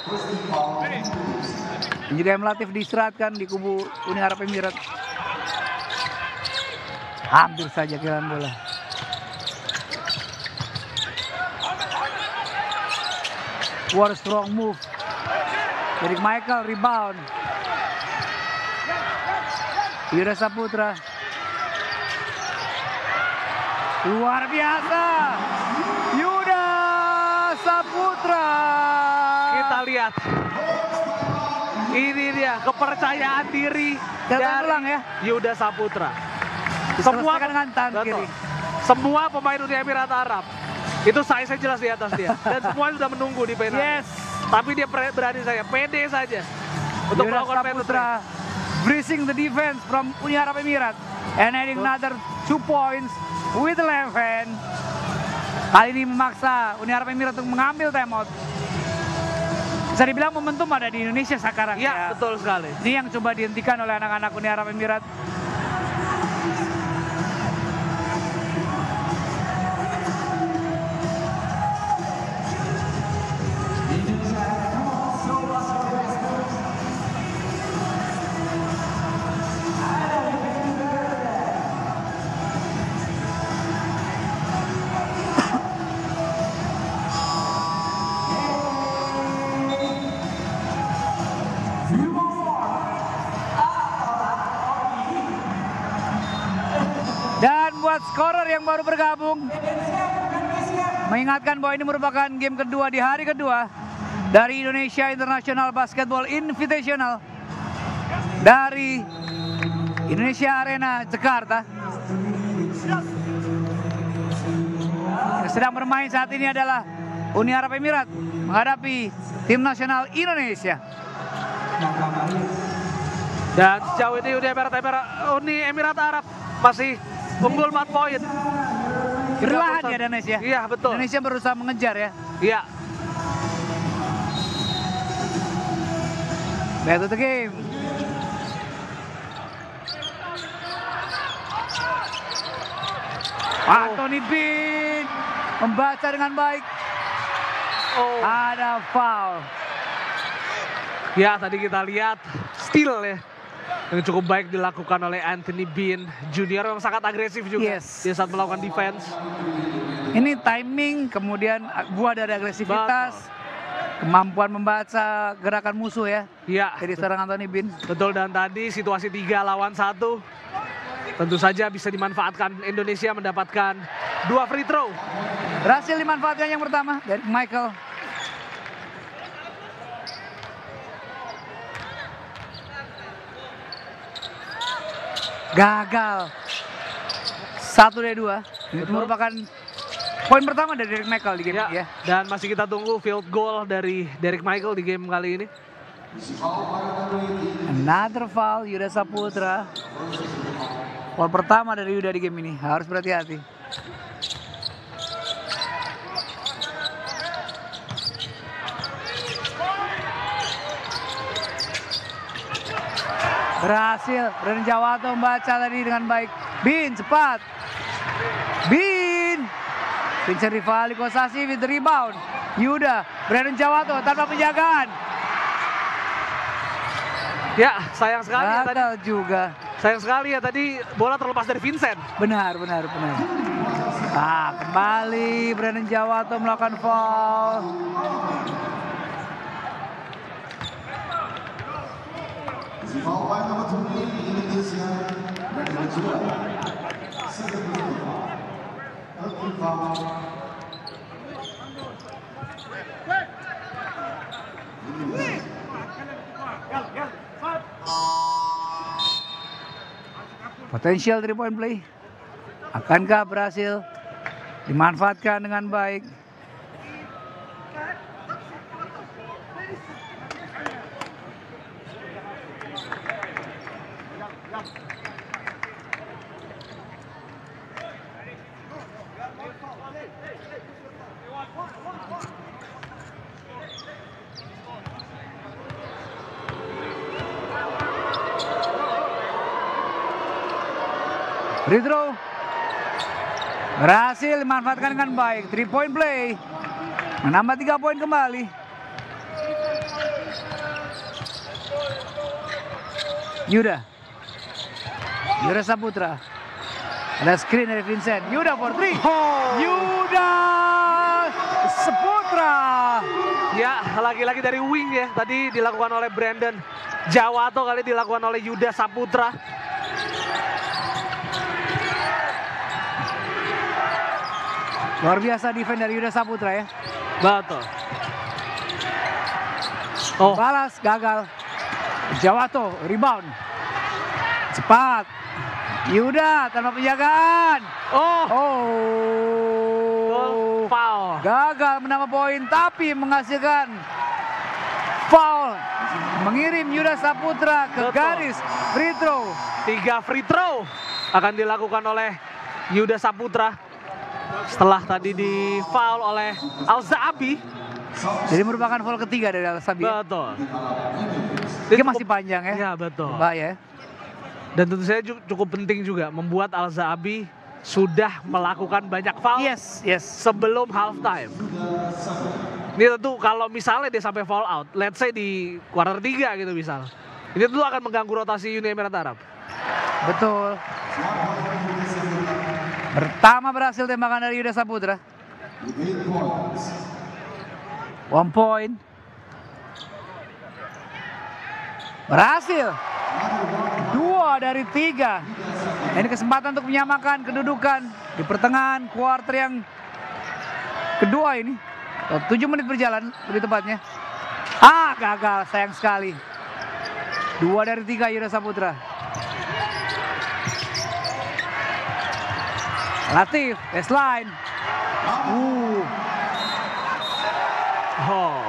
Juga M Latif diistirahatkan di kubu Uni Arab Emirat. Hampir saja kehilangan bola. What a strong move. Derek Michael rebound. Yuda Saputra. Luar biasa. Yuda Saputra. Kita lihat. Ini dia kepercayaan diri Datang ulang ya. Yuda Saputra. Semua dengan tangan Betul. kiri. Semua pemain Uni Emirat Arab itu size-nya jelas di atas dia dan semua sudah menunggu di penalti. Yes. Tapi dia berani saja, pede saja untuk Yuda melakukan Saputra penetrasi. breaching the defense from Uni Arab Emirat and adding another two points with the left hand. Kali ini memaksa Uni Arab Emirat untuk mengambil timeout. Bisa dibilang momentum ada di Indonesia sekarang Ya, ya. betul sekali. Ini yang coba dihentikan oleh anak-anak Uni Arab Emirat. Dan buat scorer yang baru bergabung, mengingatkan bahwa ini merupakan game kedua di hari kedua dari Indonesia International Basketball Invitational dari Indonesia Arena Jakarta. Yang sedang bermain saat ini adalah Uni Arab Emirat menghadapi tim nasional Indonesia. Dan sejauh ini Uni Emirat, Emirat, Uni Emirat Arab masih unggul empat poin. Berlahan ya Danes ya? Iya, betul. Indonesia berusaha mengejar ya. Iya. Back to the game. Anthony Bean membaca dengan baik. Oh. Ada foul. Ya, tadi kita lihat steal ya. Yang cukup baik dilakukan oleh Anthony Bean Junior, yang sangat agresif juga Yes. dia saat melakukan defense. Ini timing, kemudian buah dari agresivitas, kemampuan membaca gerakan musuh ya. Iya, Dari seorang Anthony Bean. betul. Dan tadi situasi tiga lawan satu tentu saja bisa dimanfaatkan Indonesia mendapatkan dua free throw. Berhasil dimanfaatkan yang pertama dari Michael. Gagal. Satu dari dua. Ini Betul. merupakan poin pertama dari Derek Michael di game Ya, ini ya. dan masih kita tunggu field goal dari Derek Michael di game kali ini. Another foul Yuda Saputra. Foul pertama dari Yuda di game ini. Harus berhati-hati. Berhasil. Brandon Jawato membaca tadi dengan baik. Bin cepat. Bin. Vincent Rivali Kosasi with the rebound. Yuda. Brandon Jawato tanpa penjagaan. Ya, sayang sekali ya tadi. Gagal juga. Sayang sekali ya tadi bola terlepas dari Vincent. Benar, benar, benar. Ah, kembali Brandon Jawato melakukan foul. Potensial three point play. Akankah berhasil dimanfaatkan dengan baik? Free throw berhasil dimanfaatkan dengan baik. Three point play menambah tiga poin kembali. Yuda Yuda Saputra, ada screen dari Vincent. Yuda for three. Yuda Saputra. Ya, lagi-lagi dari wing ya. Tadi dilakukan oleh Brandon Jawato, kali dilakukan oleh Yuda Saputra. Luar biasa defense dari Yuda Saputra ya. Betul. Oh, Balas gagal. Jawato rebound. Cepat. Yuda tanpa penjagaan. oh, Oh. foul. Gagal menambah poin tapi menghasilkan foul. Mengirim Yuda Saputra ke Betul. garis free throw. Tiga free throw akan dilakukan oleh Yuda Saputra setelah tadi di foul oleh Al-Zaabi. Jadi merupakan foul ketiga dari Al-Zaabi. Betul. Dia masih panjang ya. Ya, betul. Bahaya. Dan tentu saja ju- cukup penting juga membuat Al-Zaabi sudah melakukan banyak foul Yes, yes. sebelum halftime. Ini tentu kalau misalnya dia sampai foul out, let's say di quarter tiga gitu misal, ini tentu akan mengganggu rotasi Uni Emirat Arab. Betul. Pertama berhasil tembakan dari Yuda Saputra. One point. Berhasil. Dua dari tiga. Ini kesempatan untuk menyamakan kedudukan di pertengahan kuarter yang kedua ini. Tujuh menit berjalan lebih tepatnya. Ah, gagal, sayang sekali. Dua dari tiga Yuda Saputra. Latif, baseline. Uh. Oh.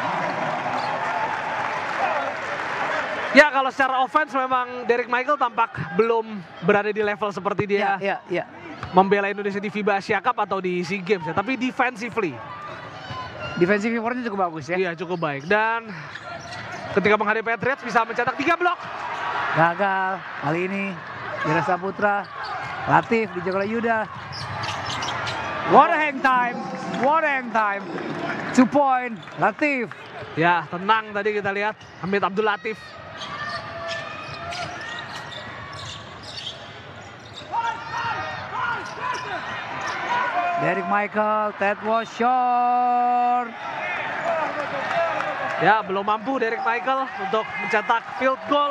Ya, kalau secara offense memang Derek Michael tampak belum berada di level seperti dia Ya, ya, ya. membela Indonesia di FIBA Asia Cup atau di SEA Games ya. Tapi defensively, Defensive effortnya cukup bagus ya. iya cukup baik. Dan ketika menghadapi Patriots bisa mencetak tiga blok. Gagal kali ini Yuda Saputra. Latif dijaga oleh Yuda. What a hang time. What a hang time. Two point. Latif. Ya, tenang tadi kita lihat Hamid Abdul Latif. Derek Michael, that was short. Ya, belum mampu Derek Michael untuk mencetak field goal.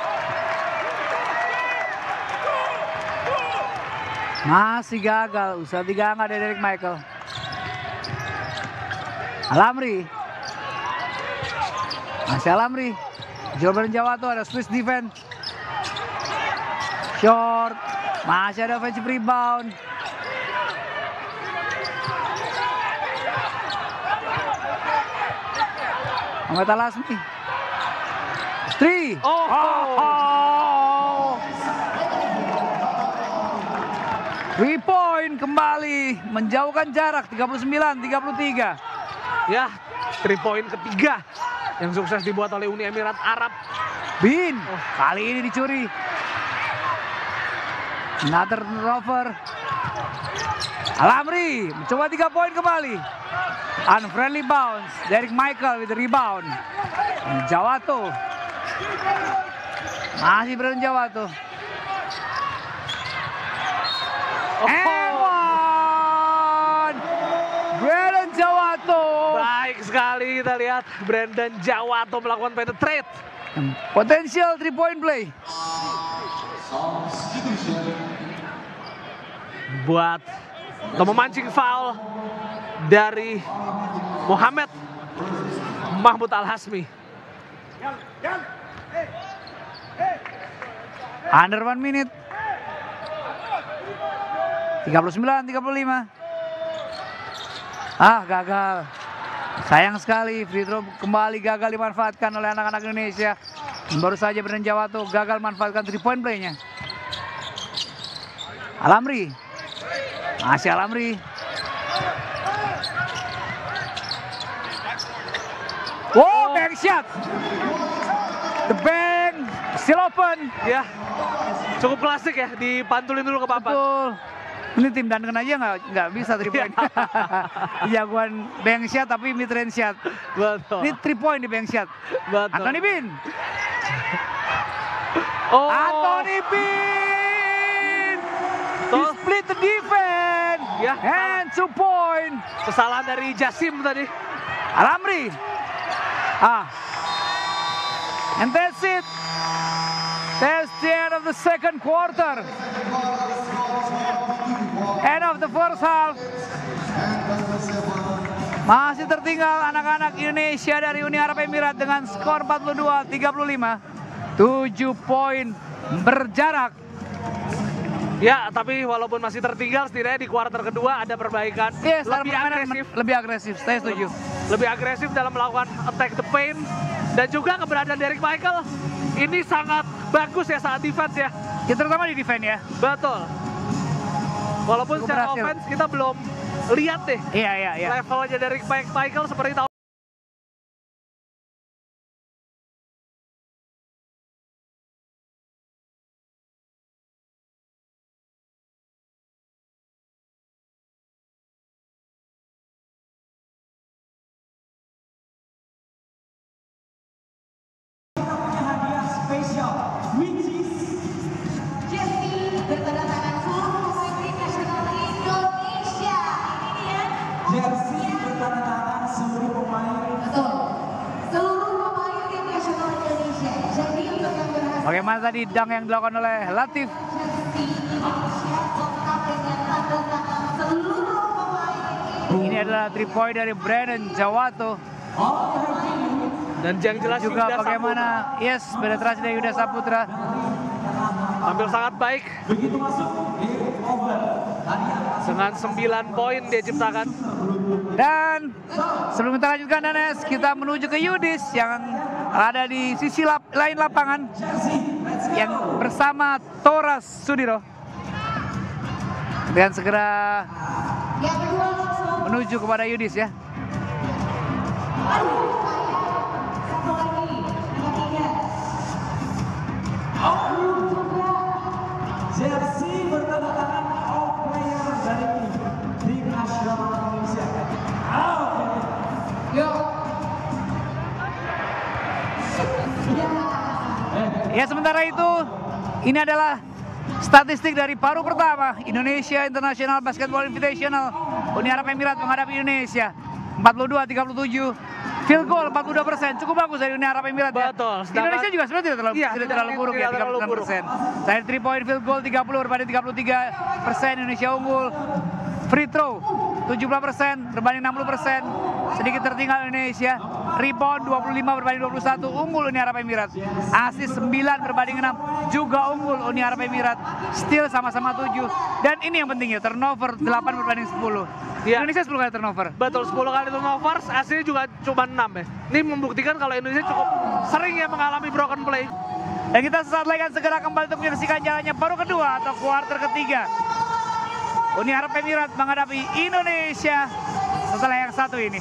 Masih gagal, usaha tiga angka dari Derek Michael. Alamri. Masih Alamri. Jordan Jawato ada Swiss defense. Short. Masih ada offensive rebound. Ahmad Al-Hasmi. Three. Oh. Oh. Three point kembali menjauhkan jarak tiga puluh sembilan tiga puluh tiga. Ya, three point ketiga yang sukses dibuat oleh Uni Emirat Arab. Bin, oh, kali ini dicuri. Another turnover. Alamri mencoba tiga poin kembali. Unfriendly bounce. Derek Michael with the rebound. Jawato. Masih Brandon Jawato. Oh. And one. Brandon Jawato. Baik sekali kita lihat Brandon Jawato melakukan penetrate. Potensial three point play. Buat atau memancing foul dari Muhammad Mahmud Al-Hasmi. Under one minute. tiga puluh sembilan tiga puluh lima. Ah, gagal. Sayang sekali, free throw kembali gagal dimanfaatkan oleh anak-anak Indonesia. Baru saja Brandon Jawato gagal manfaatkan three point play-nya. Alamri. Masih Alamri. Wow, bank shot. The bank still open. Ya, cukup klasik ya, dipantulin dulu ke papan. Betul. Ini tim Danken aja nggak nggak bisa three point. Jagoan bank shot tapi mid range shot. Betul. Ini three point di bank shot. Betul. Anthony Bean. Oh. Anthony Bean. He Betul. split the defense. Ya, And two point. Kesalahan dari Jasim tadi. Alamri. Ah. And that's it. That's the end of the second quarter. End of the first half. Masih tertinggal anak-anak Indonesia dari Uni Arab Emirat dengan skor empat puluh dua tiga puluh lima. tujuh poin berjarak. Ya, tapi walaupun masih tertinggal, setidaknya di kuarter kedua ada perbaikan. Yes, lebih permainan agresif, lebih agresif. Saya setuju. lebih agresif dalam melakukan attack the paint, dan juga keberadaan Derek Michael ini sangat bagus ya saat defense ya. Ya, terutama di defense ya. Betul. Walaupun Cukup secara berhasil. offense kita belum lihat deh Iya, iya, iya. levelnya Derek Michael seperti tahun Hadiah spesial, which is Jesse bertanda tangan seluruh pemain tim nasional Indonesia. Ini dia. jersey bertanda tangan seluruh pemain. Betul. Seluruh pemain tim nasional Indonesia. Jadi untuk yang berhasil Bagaimana tadi dunk yang dilakukan oleh Latif? jersey Indonesia lengkap dengan tanda tangan seluruh pemain. Ini adalah three point dari Brandon Jawato. dan yang jelas Juga Yuda bagaimana, yes, penetrasi dari Yuda Saputra. Saputra tampil sangat baik Begitu masuk, game over. Hadiah dengan sembilan poin dia ciptakan. Dan sebelum kita lanjutkan Danes, kita menuju ke Yudis yang ada di sisi lap, lain lapangan yang bersama Toras Sudiro. Dan segera Yang kedua langsung. menuju kepada Yudis ya. Aduh, saya. Satu lagi. Yang ketiga. Juga. jersey bertanda tangan all player dari tim nasional Indonesia. Oke. Yuk. Ya. Ya, sementara itu ini adalah statistik dari paruh pertama Indonesia International Basketball Invitational. Uni Arab Emirat menghadapi Indonesia empat puluh dua tiga puluh tujuh. Field goal empat puluh dua persen, cukup bagus dari Uni Arab Emirat ya. Betul, sedangkan- Indonesia juga sebenarnya tidak terlalu, Iya, tidak terlalu buruk tidak ya, tiga terlalu puluh enam persen. Dari three point field goal tiga puluh berbanding tiga puluh tiga persen Indonesia unggul. Free throw tujuh puluh persen berbanding enam puluh persen. Sedikit tertinggal Indonesia. Rebound dua puluh lima berbanding dua puluh satu, unggul Uni Arab Emirat. Assist sembilan berbanding enam, juga unggul Uni Arab Emirat. Steal sama-sama tujuh. Dan ini yang penting ya, turnover delapan berbanding sepuluh. Iya. Indonesia sepuluh kali turnover. Betul, sepuluh kali turnover, aslinya juga cuma enam ya. Ini membuktikan kalau Indonesia cukup sering ya mengalami broken play. Dan kita sesaat lagi akan segera kembali untuk menyaksikan jalannya paruh kedua atau kuarter ketiga. Uni Arab Emirat menghadapi Indonesia setelah yang satu ini.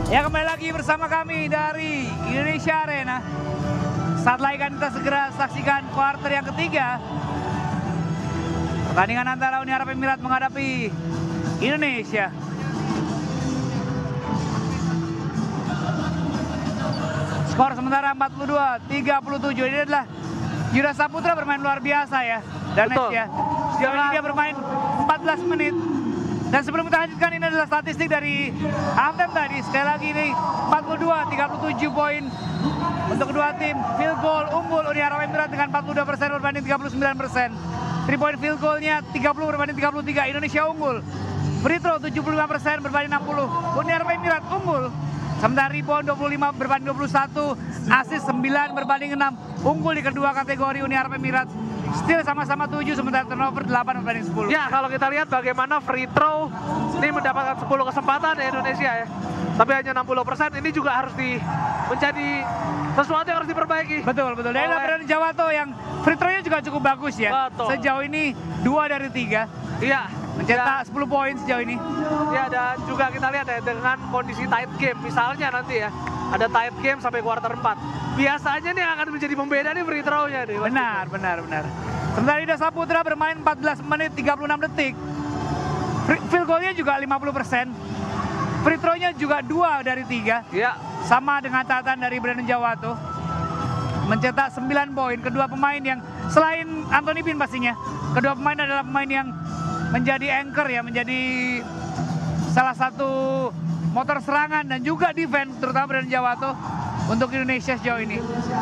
Ya, kembali lagi bersama kami dari Indonesia Arena. Saat lagi kan kita segera saksikan kuarter yang ketiga. Pertandingan antara Uni Arab Emirat menghadapi Indonesia. Skor sementara empat puluh dua tiga puluh tujuh. Ini adalah Yuda Saputra bermain luar biasa ya. Dan ya. Sejauh ini dia bermain empat belas menit. Dan sebelum kita lanjutkan, ini adalah statistik dari halftime tadi. Sekali lagi ini empat puluh dua tiga puluh tujuh poin untuk kedua tim. Field goal unggul Uni Arab Emirat dengan empat puluh dua persen berbanding tiga puluh sembilan persen. three point field goalnya tiga puluh berbanding tiga puluh tiga. Indonesia unggul. Free throw tujuh puluh lima persen berbanding enam puluh. Uni Arab Emirat unggul. Sementara rebound dua puluh lima berbanding dua puluh satu. Assist sembilan berbanding enam. Unggul di kedua kategori Uni Arab Emirat. Steal sama-sama tujuh, sementara turnover delapan berbanding sepuluh. Ya, kalau kita lihat bagaimana free throw ini mendapatkan sepuluh kesempatan ya Indonesia ya. Tapi hanya enam puluh persen, ini juga harus di menjadi sesuatu yang harus diperbaiki. Betul, betul. Dan Oleh- Brandon Jawato yang free throw-nya juga cukup bagus ya. Betul. Sejauh ini dua dari tiga. Iya. Mencetak sepuluh poin sejauh ini. Ya, dan juga kita lihat ya dengan kondisi tight game. Misalnya nanti ya, ada tight game sampai kuarter empat. Biasanya nih akan menjadi pembeda nih free throw-nya nih. Benar, benar, benar. Sementara Yuda Saputra bermain empat belas menit tiga puluh enam detik. Free- Field goal-nya juga lima puluh persen. Free throw-nya juga dua dari tiga. Ya, Sama dengan catatan dari Brandon Jawato. Mencetak sembilan poin. Kedua pemain yang selain Anthony Bin pastinya. Kedua pemain adalah pemain yang menjadi anchor ya. Menjadi salah satu motor serangan dan juga defense. Terutama Brandon Jawato untuk Indonesia sejauh ini.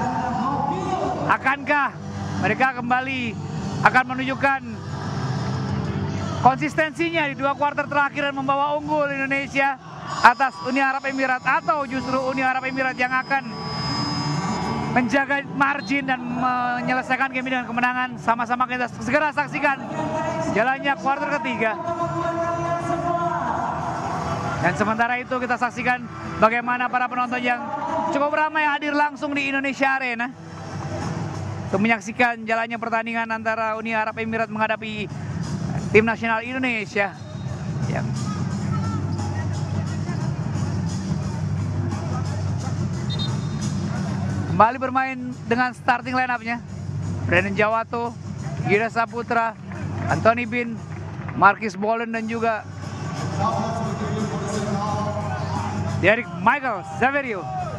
Akankah mereka kembali akan menunjukkan konsistensinya di dua kuarter terakhir dan membawa unggul Indonesia atas Uni Arab Emirat, atau justru Uni Arab Emirat yang akan menjaga margin dan menyelesaikan game ini dengan kemenangan? Sama-sama kita segera saksikan jalannya kuarter ketiga. Dan sementara itu kita saksikan bagaimana para penonton yang cukup ramai hadir langsung di Indonesia Arena untuk menyaksikan jalannya pertandingan antara Uni Arab Emirat menghadapi tim nasional Indonesia. Yang kembali bermain dengan starting line-up-nya. Brandon Jawato, Yuda Saputra, Anthony Bin, Marquis Bolen, dan juga Derek Michael Saverio.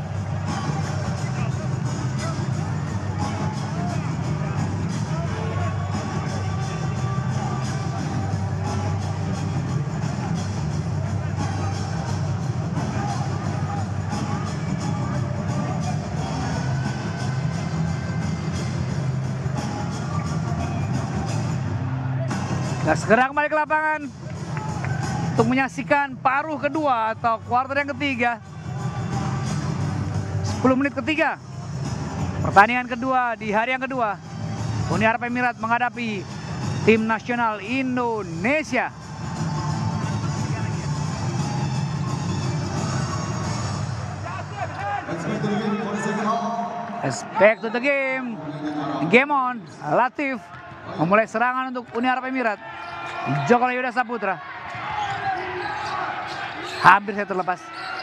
Nah, segera kembali ke lapangan untuk menyaksikan paruh kedua atau kuarter yang ketiga. sepuluh menit ketiga. Pertandingan kedua di hari yang kedua. Uni Arab Emirat menghadapi tim nasional Indonesia. Let's back to the game. Game on. Latif memulai serangan untuk Uni Arab Emirat. Joko Yuda Saputra. Hampir saya terlepas.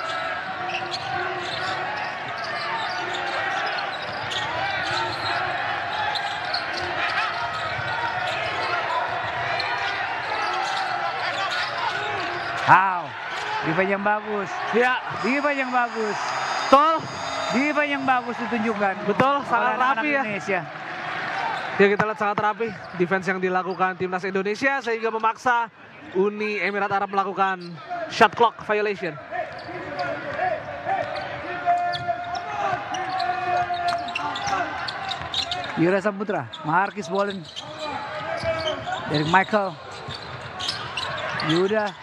Wow, defense yang bagus. ya, Defense yang bagus. betul, Defense yang bagus ditunjukkan. betul, sangat oleh anak-anak rapi ya. Indonesia. Ya, kita lihat sangat rapi defense yang dilakukan timnas Indonesia sehingga memaksa Uni Emirat Arab melakukan shot clock violation. Yuda Saputra, Marquis Bolen, Derek Michael, Yuda.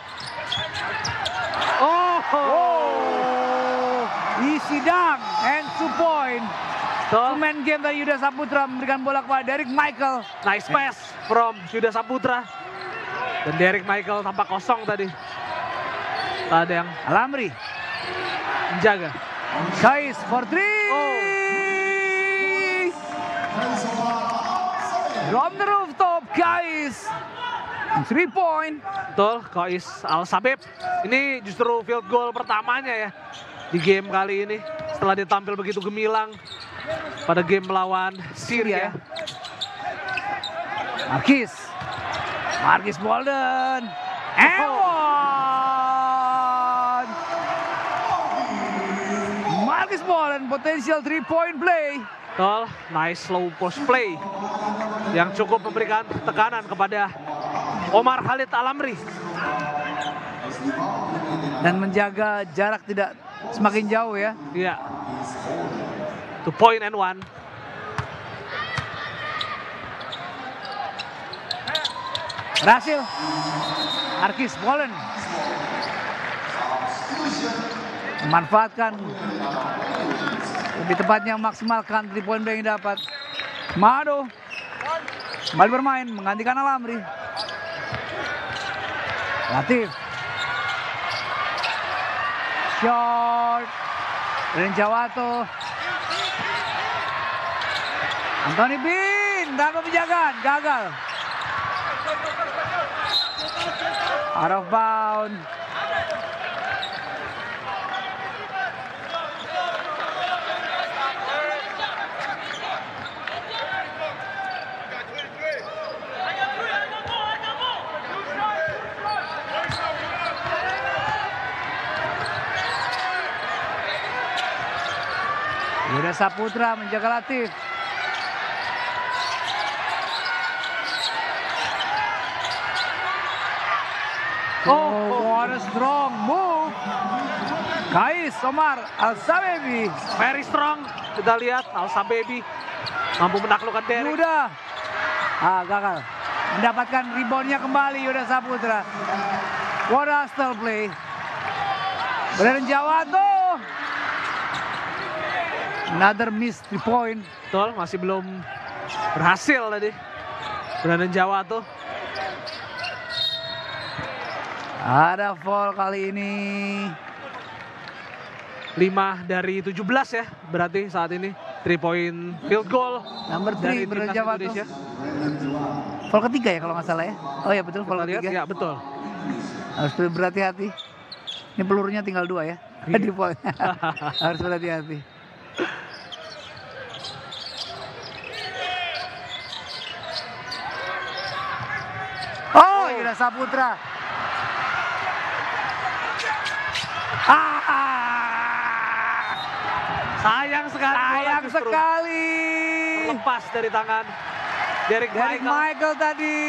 Oh, Oh, easy dunk and two point. betul. Main game dari Yuda Saputra memberikan bola kepada Derek Michael. Nice pass from Yuda Saputra. Dan Derek Michael tampak kosong tadi. Tak ada yang Alamri, menjaga. Kais for three. Oh. From the rooftop, guys. Three point. Betul, Qais Al-Sabeb. Ini justru field goal pertamanya ya di game kali ini. Setelah dia tampil begitu gemilang pada game melawan Syria. Marquis. Marquis Bolden. And one. Marquis Bolden potential three point play. Betul, nice slow post play yang cukup memberikan tekanan kepada Omar Khalid Al-Amri. Dan menjaga jarak tidak semakin jauh ya. Iya. Two point and one. Berhasil. Marquis Bolden memanfaatkan, lebih tepatnya maksimalkan three point play yang dapat. Mado kembali bermain menggantikan Al-Amri. Latif. Short. Dan Jawato. Anthony Bean tanpa penjagaan, gagal. Out of bound. Yuda Saputra menjaga Latif. Oh, what a strong move. Qais Omar Al-Sabebi. Very strong. Kita lihat Al-Sabebi mampu menaklukkan Derek. Yuda. Ah, gagal. Mendapatkan reboundnya kembali Yuda Saputra. What a hustle play. Brandon Jawato. Another miss three point. Betul, masih belum berhasil tadi Brandon Jawato. Ada foul kali ini. lima dari tujuh belas ya berarti saat ini. three point field goal. Number dari three Brandon timnas Jawato. Indonesia. Foul ketiga ya kalau nggak salah ya. Oh ya betul, foul Kita lihat, ketiga. ya betul. Harus berhati-hati. Ini pelurunya tinggal dua ya. Iya. Di foul. Harus berhati-hati. Oh, Yuda Saputra. Ah, Sayang sekali. bola sayang justru sekali. Lepas dari tangan Derek Derek Michael. Michael tadi.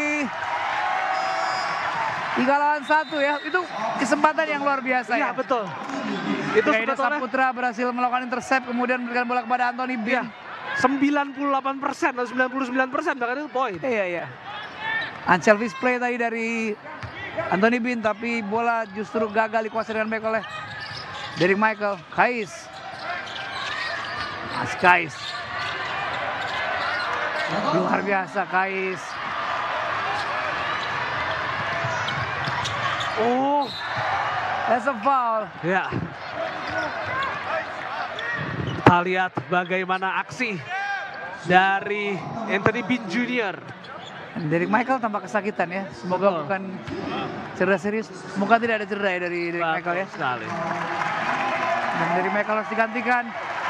Tiga lawan satu ya. Itu kesempatan yang luar biasa Iya ya. betul. Itu Yuda sebetulnya Saputra berhasil melakukan intercept kemudian memberikan bola kepada Anthony iya, Bean. sembilan puluh delapan persen atau sembilan puluh sembilan persen bahkan itu poin. Iya, iya. Unselfish play tadi dari Anthony Bean, tapi bola justru gagal dikuasai dengan baik oleh Derek Michael. Qais. Mas Qais. Luar biasa Qais. Oh, That's a foul. ya. Kita lihat bagaimana aksi dari Anthony Bean Junior Derek Michael tampak kesakitan ya. Semoga Betul. bukan cedera serius. Semoga tidak ada cedera ya dari Derek Michael ya. Sekali. Dan Derek Michael harus digantikan.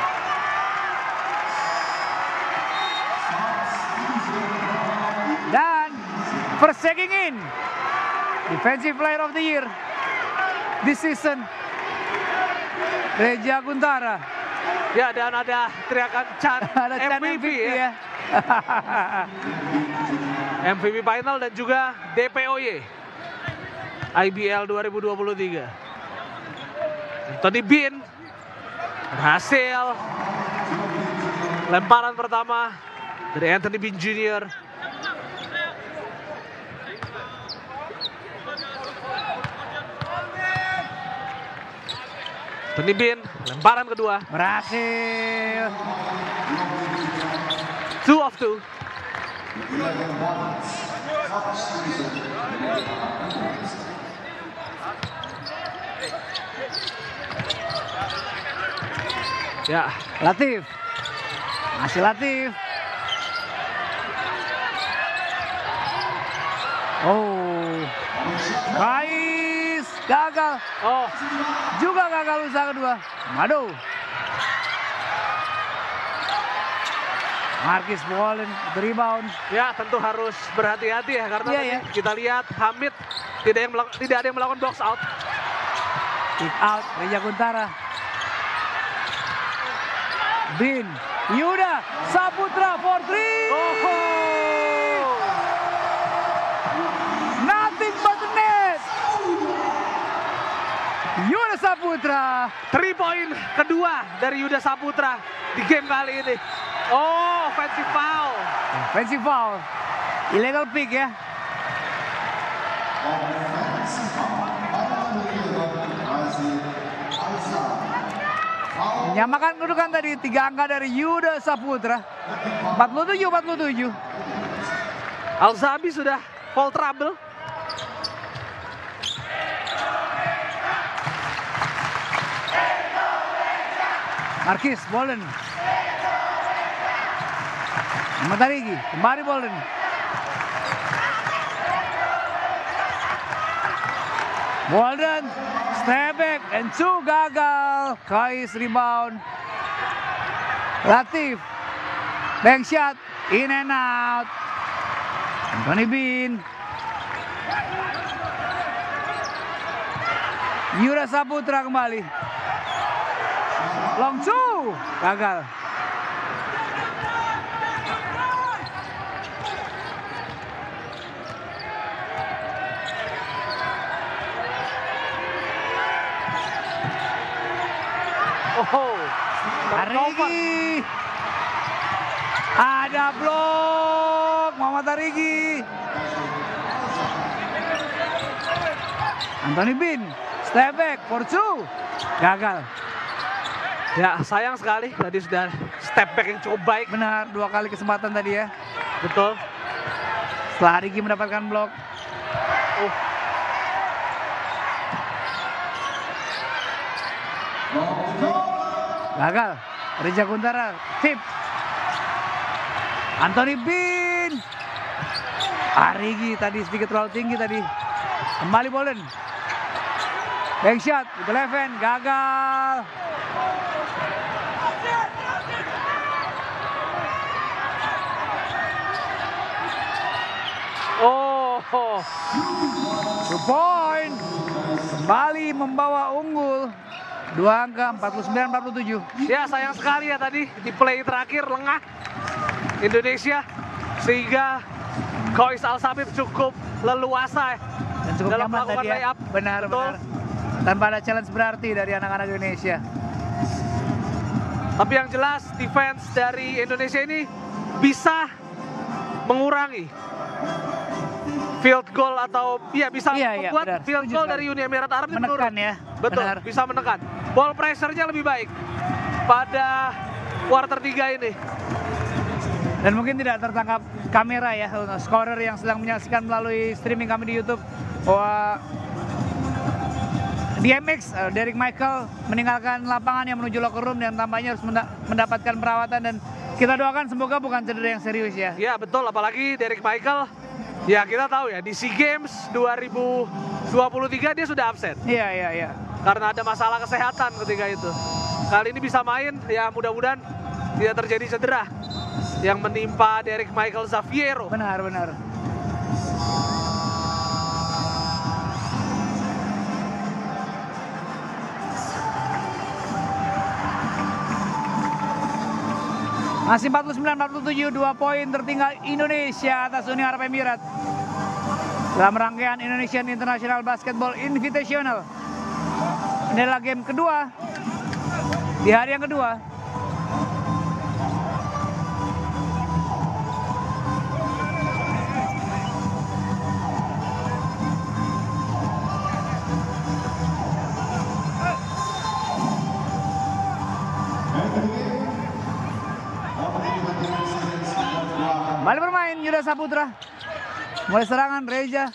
Dan first checking in, defensive player of the year this season, Reja Guntara. Ya, dan ada teriakan Chan Ada Chan M V P M V P ya. ya. M V P final dan juga D P O Y I B L dua ribu dua puluh tiga. Anthony Bean berhasil. Lemparan pertama dari Anthony Bean Junior Anthony Bean, lemparan kedua. Berhasil. Two of two. Ya, Latif. Masih Latif. Oh, Kais gagal. Oh, Juga gagal usaha kedua. Aduh. Marquis Bolden rebound. ya tentu harus berhati-hati ya karena Iya, tadi ya. kita lihat Hamid tidak yang melak- tidak ada yang melakukan box out. Kick out Reja Kuntara. Bin Yuda Saputra for three. Oh, Nothing but the net. Yuda Saputra. three point kedua dari Yuda Saputra di game kali ini. Oh, offensive foul. Offensive foul. Illegal pick ya. Menyamakan kedudukan tadi tiga angka dari Yuda Saputra. empat puluh tujuh empat puluh tujuh. Al-Zabi sudah foul trouble. Marquis Bolden. Matarigi kembali Bolden. Bolden step back and two gagal. Kais rebound. Latif bank shot in and out. Anthony Bean. Yuda Saputra kembali. Long two gagal. Oh, turnover. Arigi. Ada blok Muhammad Arigi. Anthony Bean step back for two. Gagal. Ya sayang sekali tadi sudah step back yang cukup baik. Benar, dua kali kesempatan tadi ya. Betul. Setelah Arigi mendapatkan blok. Oh, Gagal. Reja Kuntara tip. Anthony Bean. Arigi tadi sedikit terlalu tinggi tadi. Kembali Bolden. Bank shot with eleven gagal. oh, oh. Two point. Kembali membawa unggul. Dua angka empat puluh sembilan empat puluh tujuh. Ya sayang sekali ya tadi di play terakhir lengah Indonesia sehingga Kois Al-Sabib cukup leluasa ya. Dan cukup Dalam nyaman melakukan tadi ya. layup. Benar, Betul. benar. Tanpa ada challenge berarti dari anak-anak Indonesia. Tapi yang jelas defense dari Indonesia ini bisa mengurangi field goal atau ya bisa Iya, iya, membuat benar. field Setuju goal sekali. dari Uni Emirat Arab ini Menekan menurun. ya. Betul, Benar. bisa menekan. Ball pressure-nya lebih baik pada quarter tiga ini. Dan mungkin tidak tertangkap kamera ya untuk scorer yang sedang menyaksikan melalui streaming kami di YouTube bahwa D M X uh, Derek Michael meninggalkan lapangan yang menuju locker room dan tampaknya harus menda- mendapatkan perawatan dan kita doakan semoga bukan cedera yang serius ya. Ya betul, apalagi Derek Michael. Ya kita tahu ya di SEA Games dua ribu dua puluh tiga dia sudah absen Iya iya iya. karena ada masalah kesehatan ketika itu. Kali ini bisa main, ya mudah-mudahan tidak terjadi cedera yang menimpa Derek Michael Xaviero. Benar benar. Masih empat puluh sembilan empat puluh tujuh, dua poin tertinggal Indonesia atas Uni Arab Emirat. Dalam rangkaian Indonesian International Basketball Invitational. Ini adalah game kedua di hari yang kedua. Kembali bermain Yuda Saputra. Mulai serangan Reja.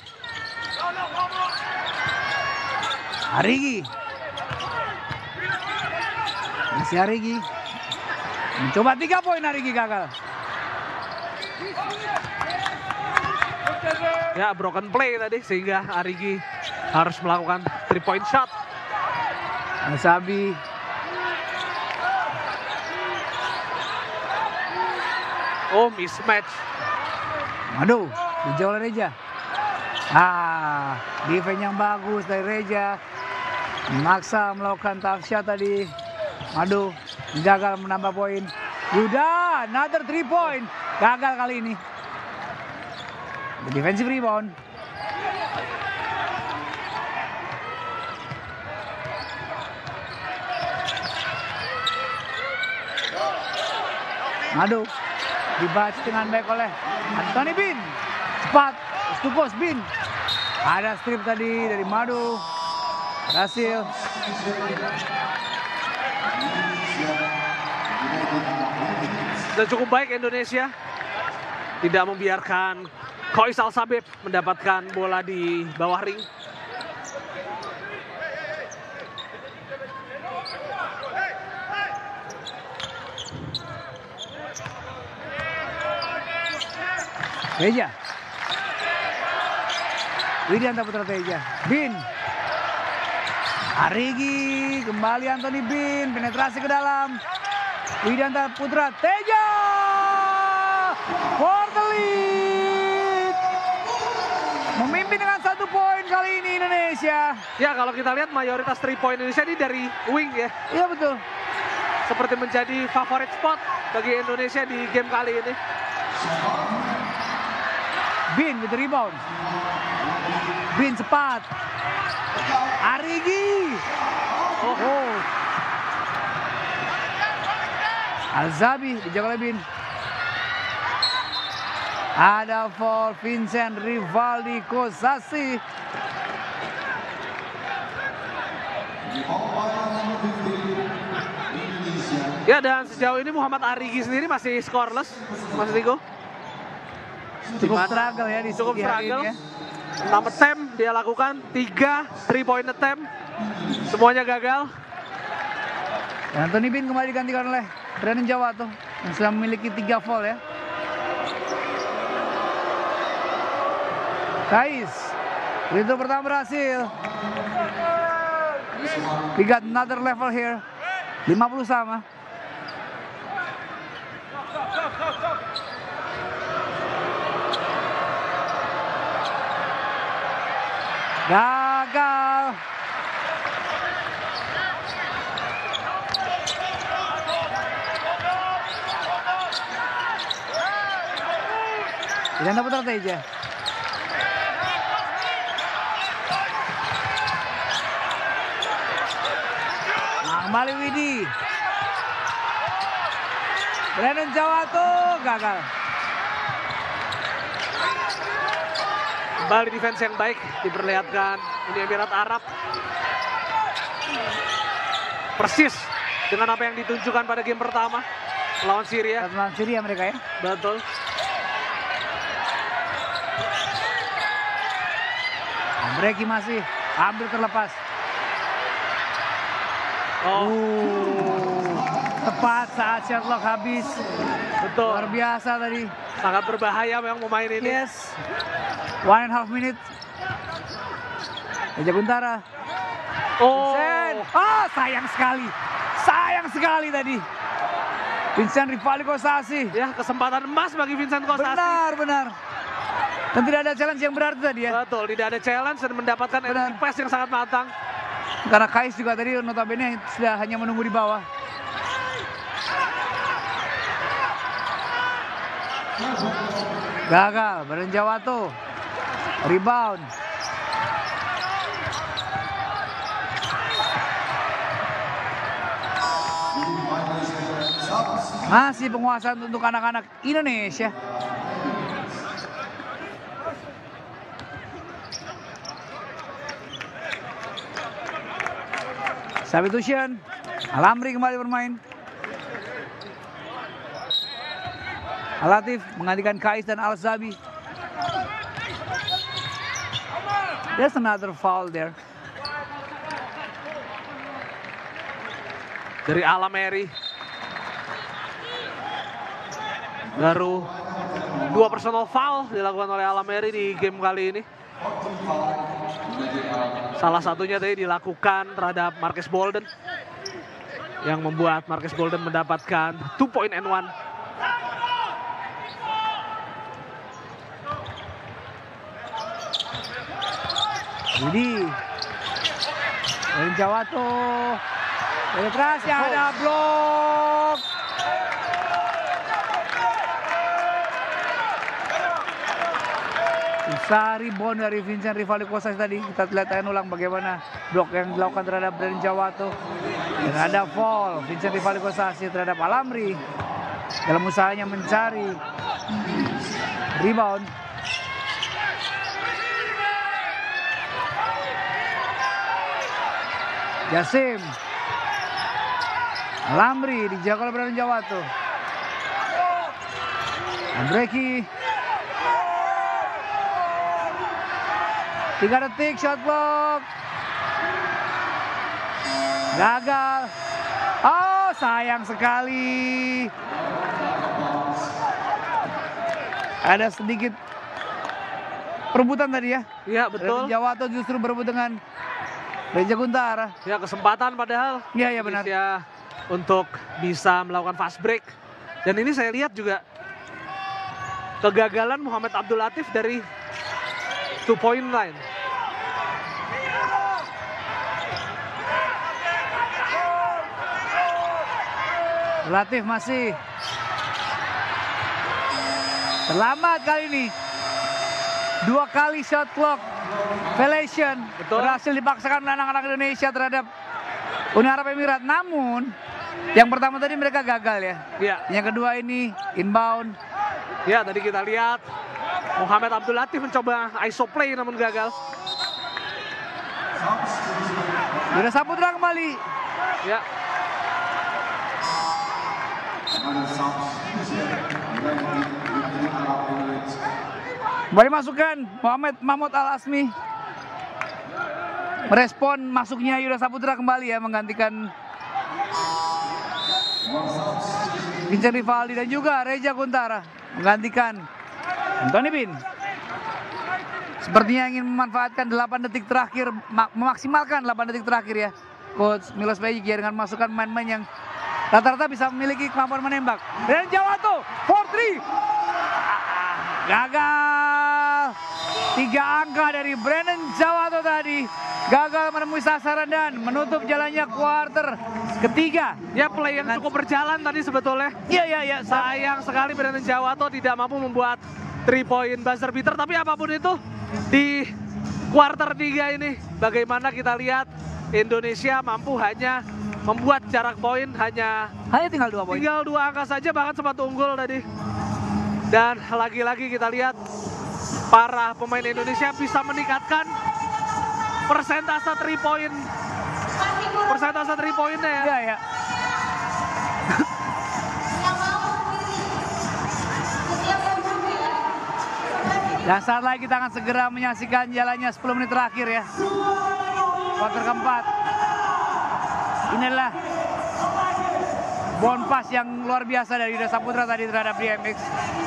Arigi. Masih Arigi. Mencoba tiga poin, Arigi gagal. Ya, broken play tadi sehingga Arigi harus melakukan three point shot. Al-Sabi. Oh, mismatch. Aduh, dijauh oleh Reja. Ah, defense yang bagus dari Reja. Memaksa melakukan tough shot tadi. Aduh, gagal menambah poin. Yuda, another three point. Gagal kali ini. The defensive rebound. Aduh, dibaca dengan baik oleh Anthony Bean. Cepat, Stupos Bean. Ada strip tadi dari Madu. Berhasil. Dan cukup baik Indonesia. Tidak membiarkan Qais Al-Sabib mendapatkan bola di bawah ring. Teja. Widianta Putra Teja. Bin. Arigi. Kembali Anthony Bin. Penetrasi ke dalam. Widianta Putra Teja. For the lead. Memimpin dengan satu poin kali ini Indonesia. Ya, kalau kita lihat mayoritas three point Indonesia ini dari wing ya. Iya betul. Seperti menjadi favorit spot bagi Indonesia di game kali ini. Bin with the rebound. Bin cepat. Arigi. Oh. oh. Al-Zabi dijaga oleh Bin. Ada foul Vincent Rivaldi Kosasi. Ya, dan sejauh ini Muhammad Arigi sendiri masih scoreless, Mas Riko. Cukup Dimana- struggle ya di Cukup di hari struggle. ini ya. enam attempt dia lakukan, tiga three point attempt. Semuanya gagal. Dan Anthony Bin kembali digantikan oleh Brandon Jawato yang sudah memiliki tiga foul ya. Kais, itu pertama berhasil. We got another level here. lima puluh sama. Gagal. Tidak dapat Teja. Nah, kembali Widi. Brandon Jawato gagal. Kembali defense yang baik diperlihatkan Uni Emirat Arab. Persis dengan apa yang ditunjukkan pada game pertama melawan Syria. Melawan Syria mereka ya. Betul. Breki masih hampir terlepas. Oh, Uh, tepat saat shot clock habis. betul. Luar biasa tadi. Sangat berbahaya memang pemain ini. Yes. One and a half minute. Teja Guntara. Oh, Vincent. Ah, sayang sekali. Sayang sekali tadi. Vincent Rivaldi Kosasi. ya kesempatan emas bagi Vincent Kosasi. Benar, benar. Dan tidak ada challenge yang berarti tadi ya. Betul, tidak ada challenge dan mendapatkan Benar. energi pass yang sangat matang. Karena Kais juga tadi notabene sudah hanya menunggu di bawah. Gagal, Brandon Jawato. Rebound. Masih penguasaan untuk anak-anak Indonesia. Substitution. Alamri kembali bermain. Alatif menggantikan Kais dan Al-Zabi. There's another foul there. Dari Alameri. Baru dua personal foul dilakukan oleh Alameri di game kali ini. Salah satunya tadi dilakukan terhadap Marques Bolden, yang membuat Marques Bolden mendapatkan two point and one. Jadi dari Jawato, penetrasi ada blok. Usaha rebound dari Vincent Rivaldi Kosas tadi. Kita lihat ulang bagaimana blok yang dilakukan terhadap Brandon Jawato. Dan ada foul Vincent Rivaldi Kosas terhadap Alamri dalam usahanya mencari rebound. Jasim, Alamri dijaga oleh Brandon Jawato. Andreki, tiga detik shot block, gagal. Oh, sayang sekali. Ada sedikit perebutan tadi ya. Iya betul. Brandon Jawato justru berebut dengan Reja Guntara. Ya kesempatan padahal. Iya, iya benar. Indonesia untuk bisa melakukan fast break. Dan ini saya lihat juga kegagalan Muhammad Abdul Latif dari two point line. Latif masih selamat kali ini. Dua kali shot clock violation. Betul. Berhasil dipaksakan oleh anak-anak Indonesia terhadap Uni Arab Emirat. Namun yang pertama tadi mereka gagal ya. Ya, Yang kedua ini inbound. ya tadi kita lihat Muhammad Abdul Latif mencoba iso play namun gagal. Yuda Saputra kembali. Ya, Kembali masukkan Muhammad Mahmud Al Asmi. Merespon masuknya Yuda Saputra kembali ya, menggantikan Vincent Rivaldi dan juga Reja Guntara menggantikan Anthony Bin. Sepertinya ingin memanfaatkan delapan detik terakhir, memaksimalkan delapan detik terakhir ya Coach Milos Bejic ya, dengan masukkan pemain-pemain yang rata-rata bisa memiliki kemampuan menembak. Dan Jawato four three. Gagal. Tiga angka dari Brandon Jawato tadi. Gagal menemui sasaran dan menutup jalannya kuarter ketiga. ya play yang cukup berjalan tadi sebetulnya. Iya, iya, iya. Sayang sekali Brandon Jawato tidak mampu membuat three point buzzer beater. Tapi apapun itu, di kuarter tiga ini bagaimana kita lihat Indonesia mampu hanya membuat jarak poin hanya Hanya tinggal dua poin. tinggal dua angka saja, bahkan sempat unggul tadi. Dan lagi-lagi kita lihat para pemain Indonesia bisa meningkatkan persentase three point, persentase three pointnya ya. Iya, iya. Dan saat lagi kita akan segera menyaksikan jalannya sepuluh menit terakhir ya. Kuarter keempat. Inilah bon pass yang luar biasa dari Yuda Saputra tadi terhadap D M X.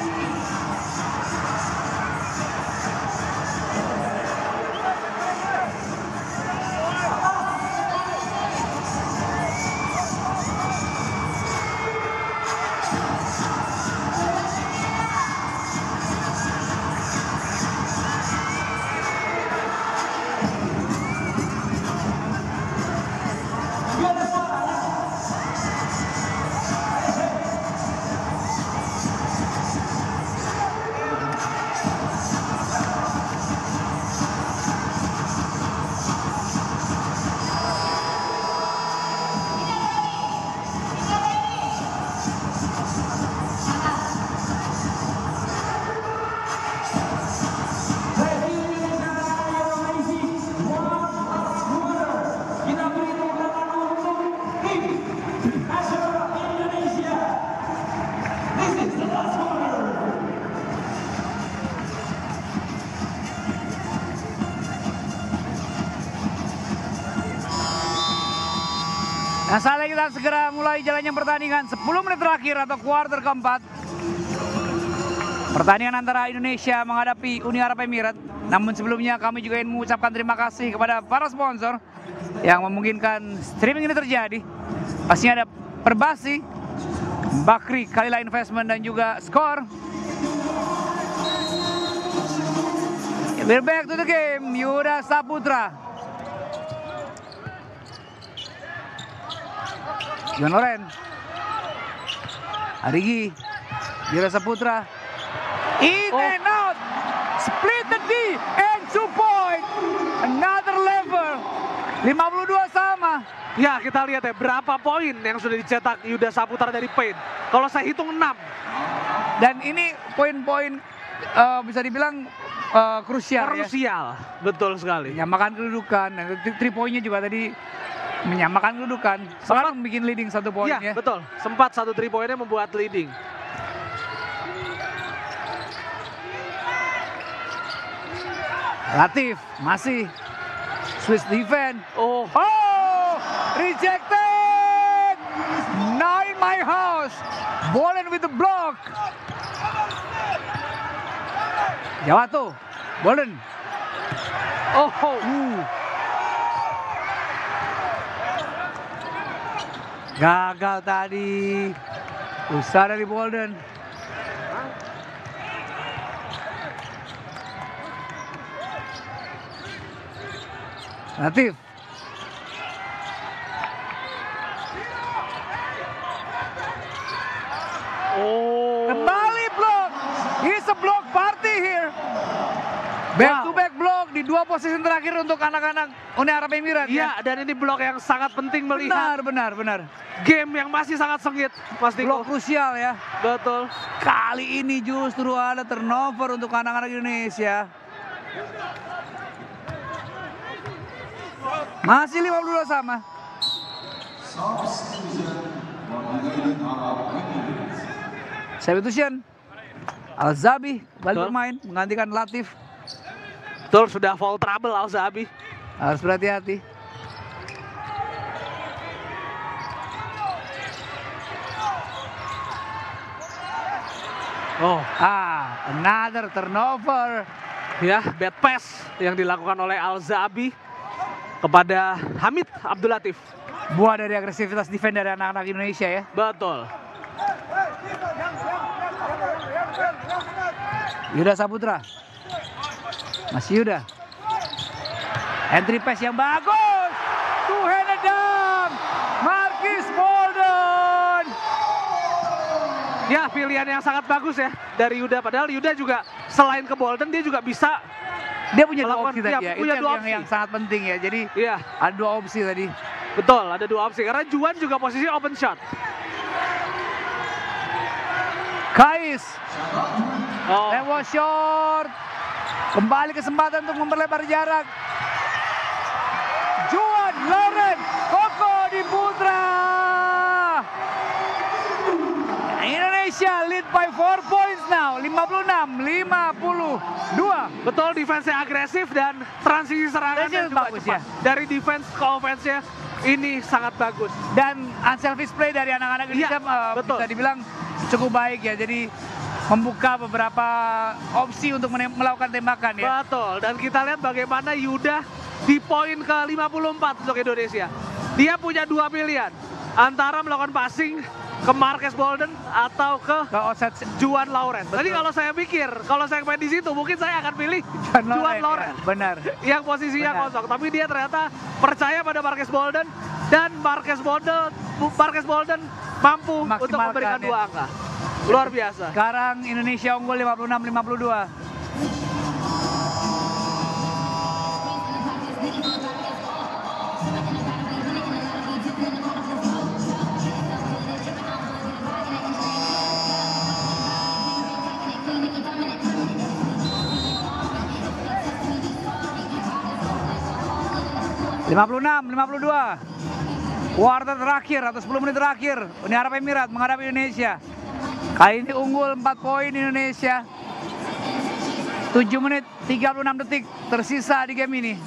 Nah, saatnya kita segera mulai jalannya pertandingan sepuluh menit terakhir atau kuarter keempat. pertandingan antara Indonesia menghadapi Uni Arab Emirat. Namun sebelumnya kami juga ingin mengucapkan terima kasih kepada para sponsor yang memungkinkan streaming ini terjadi. Pastinya ada Perbasi, Bakri, Kalila Investment, dan juga Skor. We're back to the game. Yuda Saputra, Juan Loren, Arigi, Yuda Saputra, in Oh. and out, split the D and two point, another level, lima puluh dua sama. Ya, kita lihat ya berapa poin yang sudah dicetak Yuda Saputra dari paint. Kalau saya hitung enam. Dan ini poin-poin eh, bisa dibilang eh, krusial, ya. Krusial, betul sekali. Menyamakan kedudukan, dan three point-nya juga tadi menyamakan kedudukan. Sekarang bikin leading satu poin, Iya, ya. betul. Sempat satu three poinnya membuat leading. Latif masih Swiss defense. Oh, Oh, rejected. Not in my house. Bolen with the block. Jawato, Bolen. oh, oh. Uh. Gagal tadi. Usaha dari Bolden. Latif. Oh. Kembali blok. It's a block party here. Back Wow. to back block di dua posisi terakhir untuk anak-anak Uni Arab Emirat. Iya, dan ini blok yang sangat penting melihat Benar, benar, benar. game yang masih sangat sengit, Mas Diko. Blok krusial, ya. Betul. Kali ini justru ada turnover untuk anak-anak Indonesia. Masih lima puluh dua sama. Substitution. Al-Zabi kembali Betul. bermain menggantikan Latif. Betul, sudah foul trouble Al-Zabi. Harus berhati-hati. Oh, Ah, another turnover. ya, bad pass yang dilakukan oleh Al-Zabi kepada Hamid Abdul Latif. Buah dari agresivitas defense dari anak-anak Indonesia, ya. Betul. Yuda Saputra. Masih Yuda. Entry pass yang bagus. Two-handed dunk. Marquis Bolden. Ya, pilihan yang sangat bagus ya dari Yuda. Padahal Yuda juga selain ke Bolden, dia juga bisa. Dia punya dua Melakukan- opsi tadi, iya, ya. Itu punya yang, dua yang, opsi. yang sangat penting, ya. Jadi Iya, ada dua opsi tadi. betul. Ada dua opsi. Karena Juan juga posisi open shot. Kais. Oh, Lewat short. Kembali kesempatan untuk memperlebar jarak. Juan Lauren Koko di Putra. Indonesia lead by four points now. lima puluh enam lima puluh dua. betul, defense-nya agresif dan transisi serangannya Transisi juga bagus, cepat. ya. Dari defense ke offense-nya ini sangat bagus. Dan unselfish play dari anak-anak Indonesia Iya, eh, betul. bisa dibilang cukup baik, ya. Jadi membuka beberapa opsi untuk menem- melakukan tembakan, ya. Betul, dan kita lihat bagaimana Yuda di poin ke lima puluh empat untuk Indonesia. Dia punya dua pilihan, antara melakukan passing ke Marques Bolden atau ke Ke offset Juan Lauren. Tadi kalau saya pikir, kalau saya main di situ mungkin saya akan pilih Juan Juan Lauren, Lauren, ya. Benar. yang posisinya Benar. kosong. Tapi dia ternyata percaya pada Marques Bolden dan Marques Bolden, Marques Bolden mampu untuk Memaksimalkan, memberikan ya. dua angka. Luar biasa. Sekarang Indonesia unggul lima puluh enam lima puluh dua. lima puluh enam lima puluh dua. Kuarter terakhir atau sepuluh menit terakhir Uni Arab Emirat menghadapi Indonesia. Kali ini unggul empat poin Indonesia. tujuh menit tiga puluh enam detik tersisa di game ini.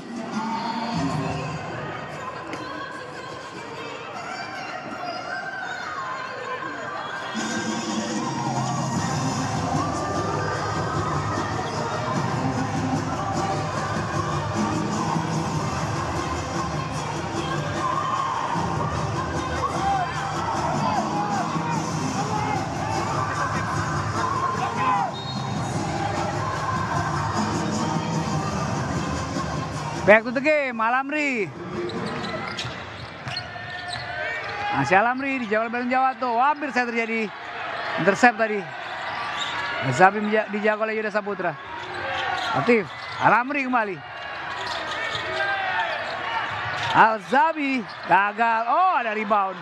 Back to the game, Alamri. Masih Alamri di Jawa Barat Jawa tuh, hampir saya terjadi intercept tadi. Zabi dijaga oleh Yuda Saputra. Latif, Alamri kembali. Al-Zabi gagal. Oh, ada rebound.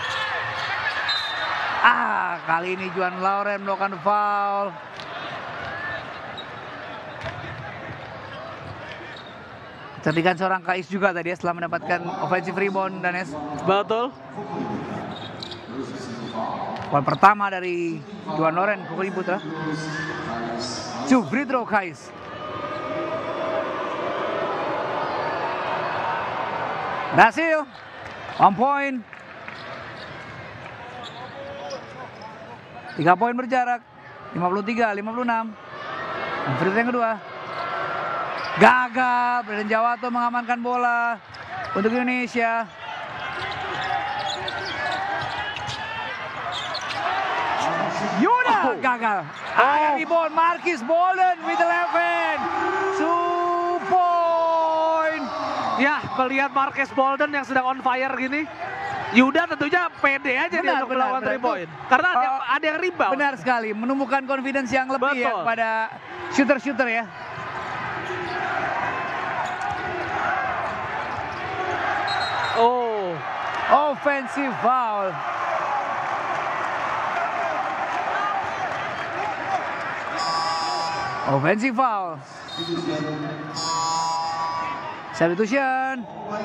Ah, kali ini Juan Lauren melakukan foul. Kecerdikan seorang Kais juga tadi ya setelah mendapatkan offensive rebound, Danes. Betul. Foul pertama dari Juan Lauren Kukuri Putra. Two free throw Kais. Berhasil. One point. Tiga poin berjarak. lima puluh tiga lima puluh enam. Free throw yang kedua. Gagal. Brandon Jawato mengamankan bola untuk Indonesia. Yuda oh. gagal. Oh. Rebound Marquis Bolden with eleven. Two point. Ya, melihat Marquis Bolden yang sedang on fire gini, Yuda tentunya pede aja dia untuk melakukan three point. Karena ada, uh, ada yang rebound. Benar sekali, menumbuhkan confidence yang lebih Betul. ya pada shooter-shooter ya. Oh, offensive foul. Offensive foul. Substitution.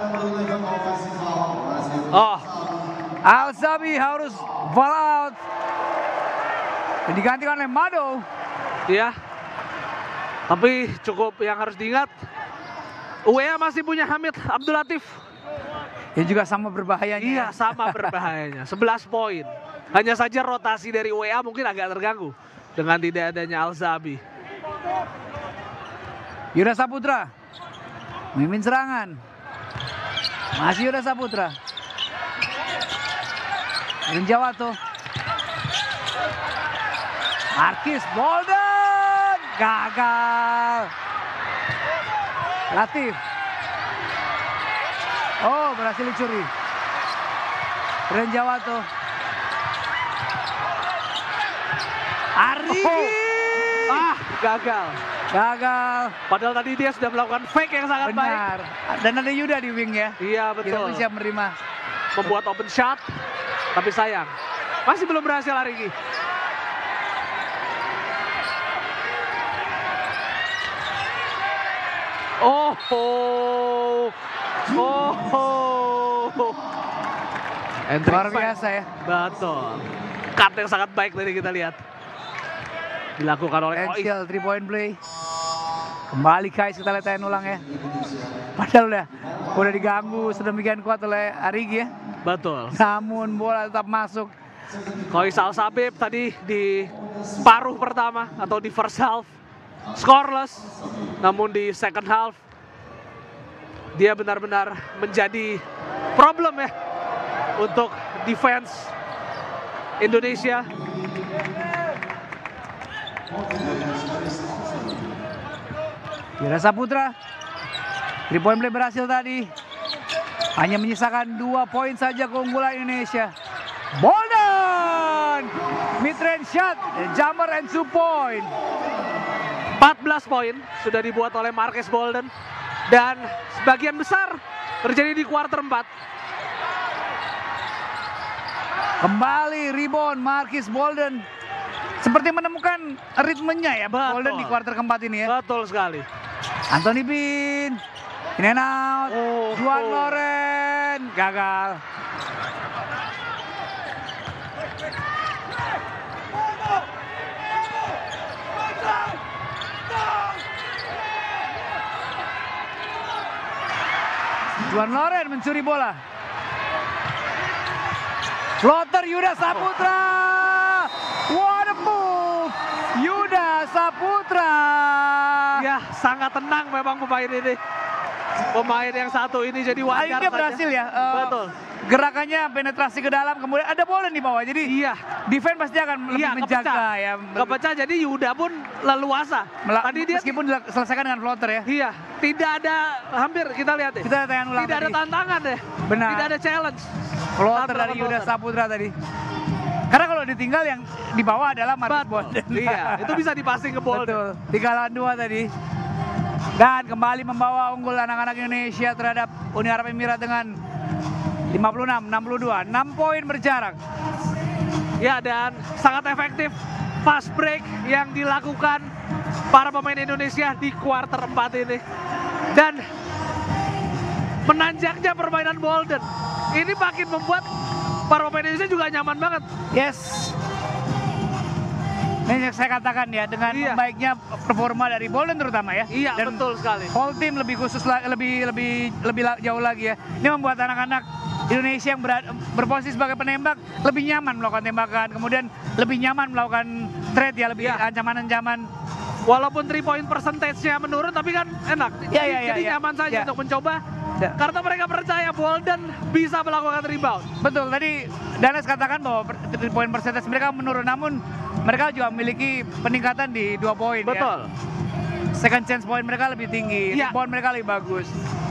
oh, Al-Zabi harus foul out. Dan digantikan oleh Mado. iya. Tapi cukup yang harus diingat, U E A masih punya Hamid Abdul Latif. Yang juga sama berbahayanya. Iya, sama berbahayanya. sebelas poin. Hanya saja rotasi dari U E A mungkin agak terganggu dengan tidak adanya Al-Zabi. Yuda Saputra memimpin serangan. Masih Yuda Saputra. Brandon Jawato. Marquis Bolden gagal. Latif. Oh, berhasil dicuri. Brandon Jawato. Arigi. Oh. Ah, gagal. Gagal. Padahal tadi dia sudah melakukan fake yang sangat baik. Benar. Dan ada Yuda di wing ya. Iya, Kita betul. pun siap menerima. Membuat open shot, tapi sayang. Masih belum berhasil Arigi. Oh, oh, oh, oh. Entry Luar five. biasa ya. Betul. Cut yang sangat baik tadi kita lihat. Dilakukan oleh Oi. Potential three point play. Kembali Kais, kita lihat tayan ulang ya. Padahal udah udah diganggu sedemikian kuat oleh Arigi ya. Betul. Namun bola tetap masuk. Kais Al-Sabib tadi di paruh pertama atau di first half scoreless. Namun di second half dia benar-benar menjadi problem ya untuk defense Indonesia. Yuda Saputra. three point play berhasil tadi. Hanya menyisakan dua poin saja keunggulan Indonesia. Bolden! Mid-range shot, jumper and two point. empat belas poin sudah dibuat oleh Marquis Bolden. Dan sebagian besar terjadi di kuarter empat. Kembali rebound Marquis Bolden. Seperti menemukan ritmenya ya Betul. Bolden di kuarter keempat ini ya. Betul sekali. Anthony Bean. In and out. Oh, Juan oh. Lauren. Gagal. Juan Lauren mencuri bola. Floater Yuda Saputra. What a move. Yuda Saputra. Ya, sangat tenang memang pemain ini. pemain yang satu ini jadi wajar Akhirnya saja. berhasil ya. eh, Betul. Gerakannya penetrasi ke dalam, kemudian ada bola di bawah. Jadi Iya. defense pasti akan lebih Iya, menjaga kepecah. ya. Kepecah jadi Yuda pun leluasa. Mela- Tadi dia meskipun diselesaikan dengan floater ya. iya, tidak ada hampir kita lihat ya. Kita tayangan ulang Tidak ada tadi. tantangan deh. Benar. Tidak ada challenge. Floater Satu dari lawan Yuda floater. Saputra tadi. Karena kalau ditinggal yang di bawah adalah Marcus Betul. Bolden. Iya, itu bisa dipasing ke Bolden. Betul. Tiga lawan dua tadi. Dan kembali membawa unggul anak-anak Indonesia terhadap Uni Arab Emirat dengan lima puluh enam enam puluh dua. enam poin berjarak. Ya, dan sangat efektif fast break yang dilakukan para pemain Indonesia di kuarter empat ini. Dan menanjaknya permainan Bolden ini makin membuat para pemain Indonesia juga nyaman banget. Yes. Ini yang saya katakan ya, dengan Iya. baiknya performa dari Bolden terutama ya. Iya, Dan betul sekali. whole team lebih khusus la- lebih lebih lebih la- jauh lagi ya. Ini membuat anak-anak Indonesia yang berada- berposisi sebagai penembak lebih nyaman melakukan tembakan, kemudian lebih nyaman melakukan trade ya, lebih Iya. ancaman-ancaman. Walaupun three point percentage-nya menurun, tapi kan enak. Ya, ya, ya, Jadi ya. nyaman saja Ya. untuk mencoba. Ya. Karena mereka percaya Bolden bisa melakukan rebound. Betul, tadi Danes katakan bahwa per- three point percentage mereka menurun, namun mereka juga memiliki peningkatan di dua poin ya. Betul. Second chance point mereka lebih tinggi, Iya. rebound mereka lebih bagus.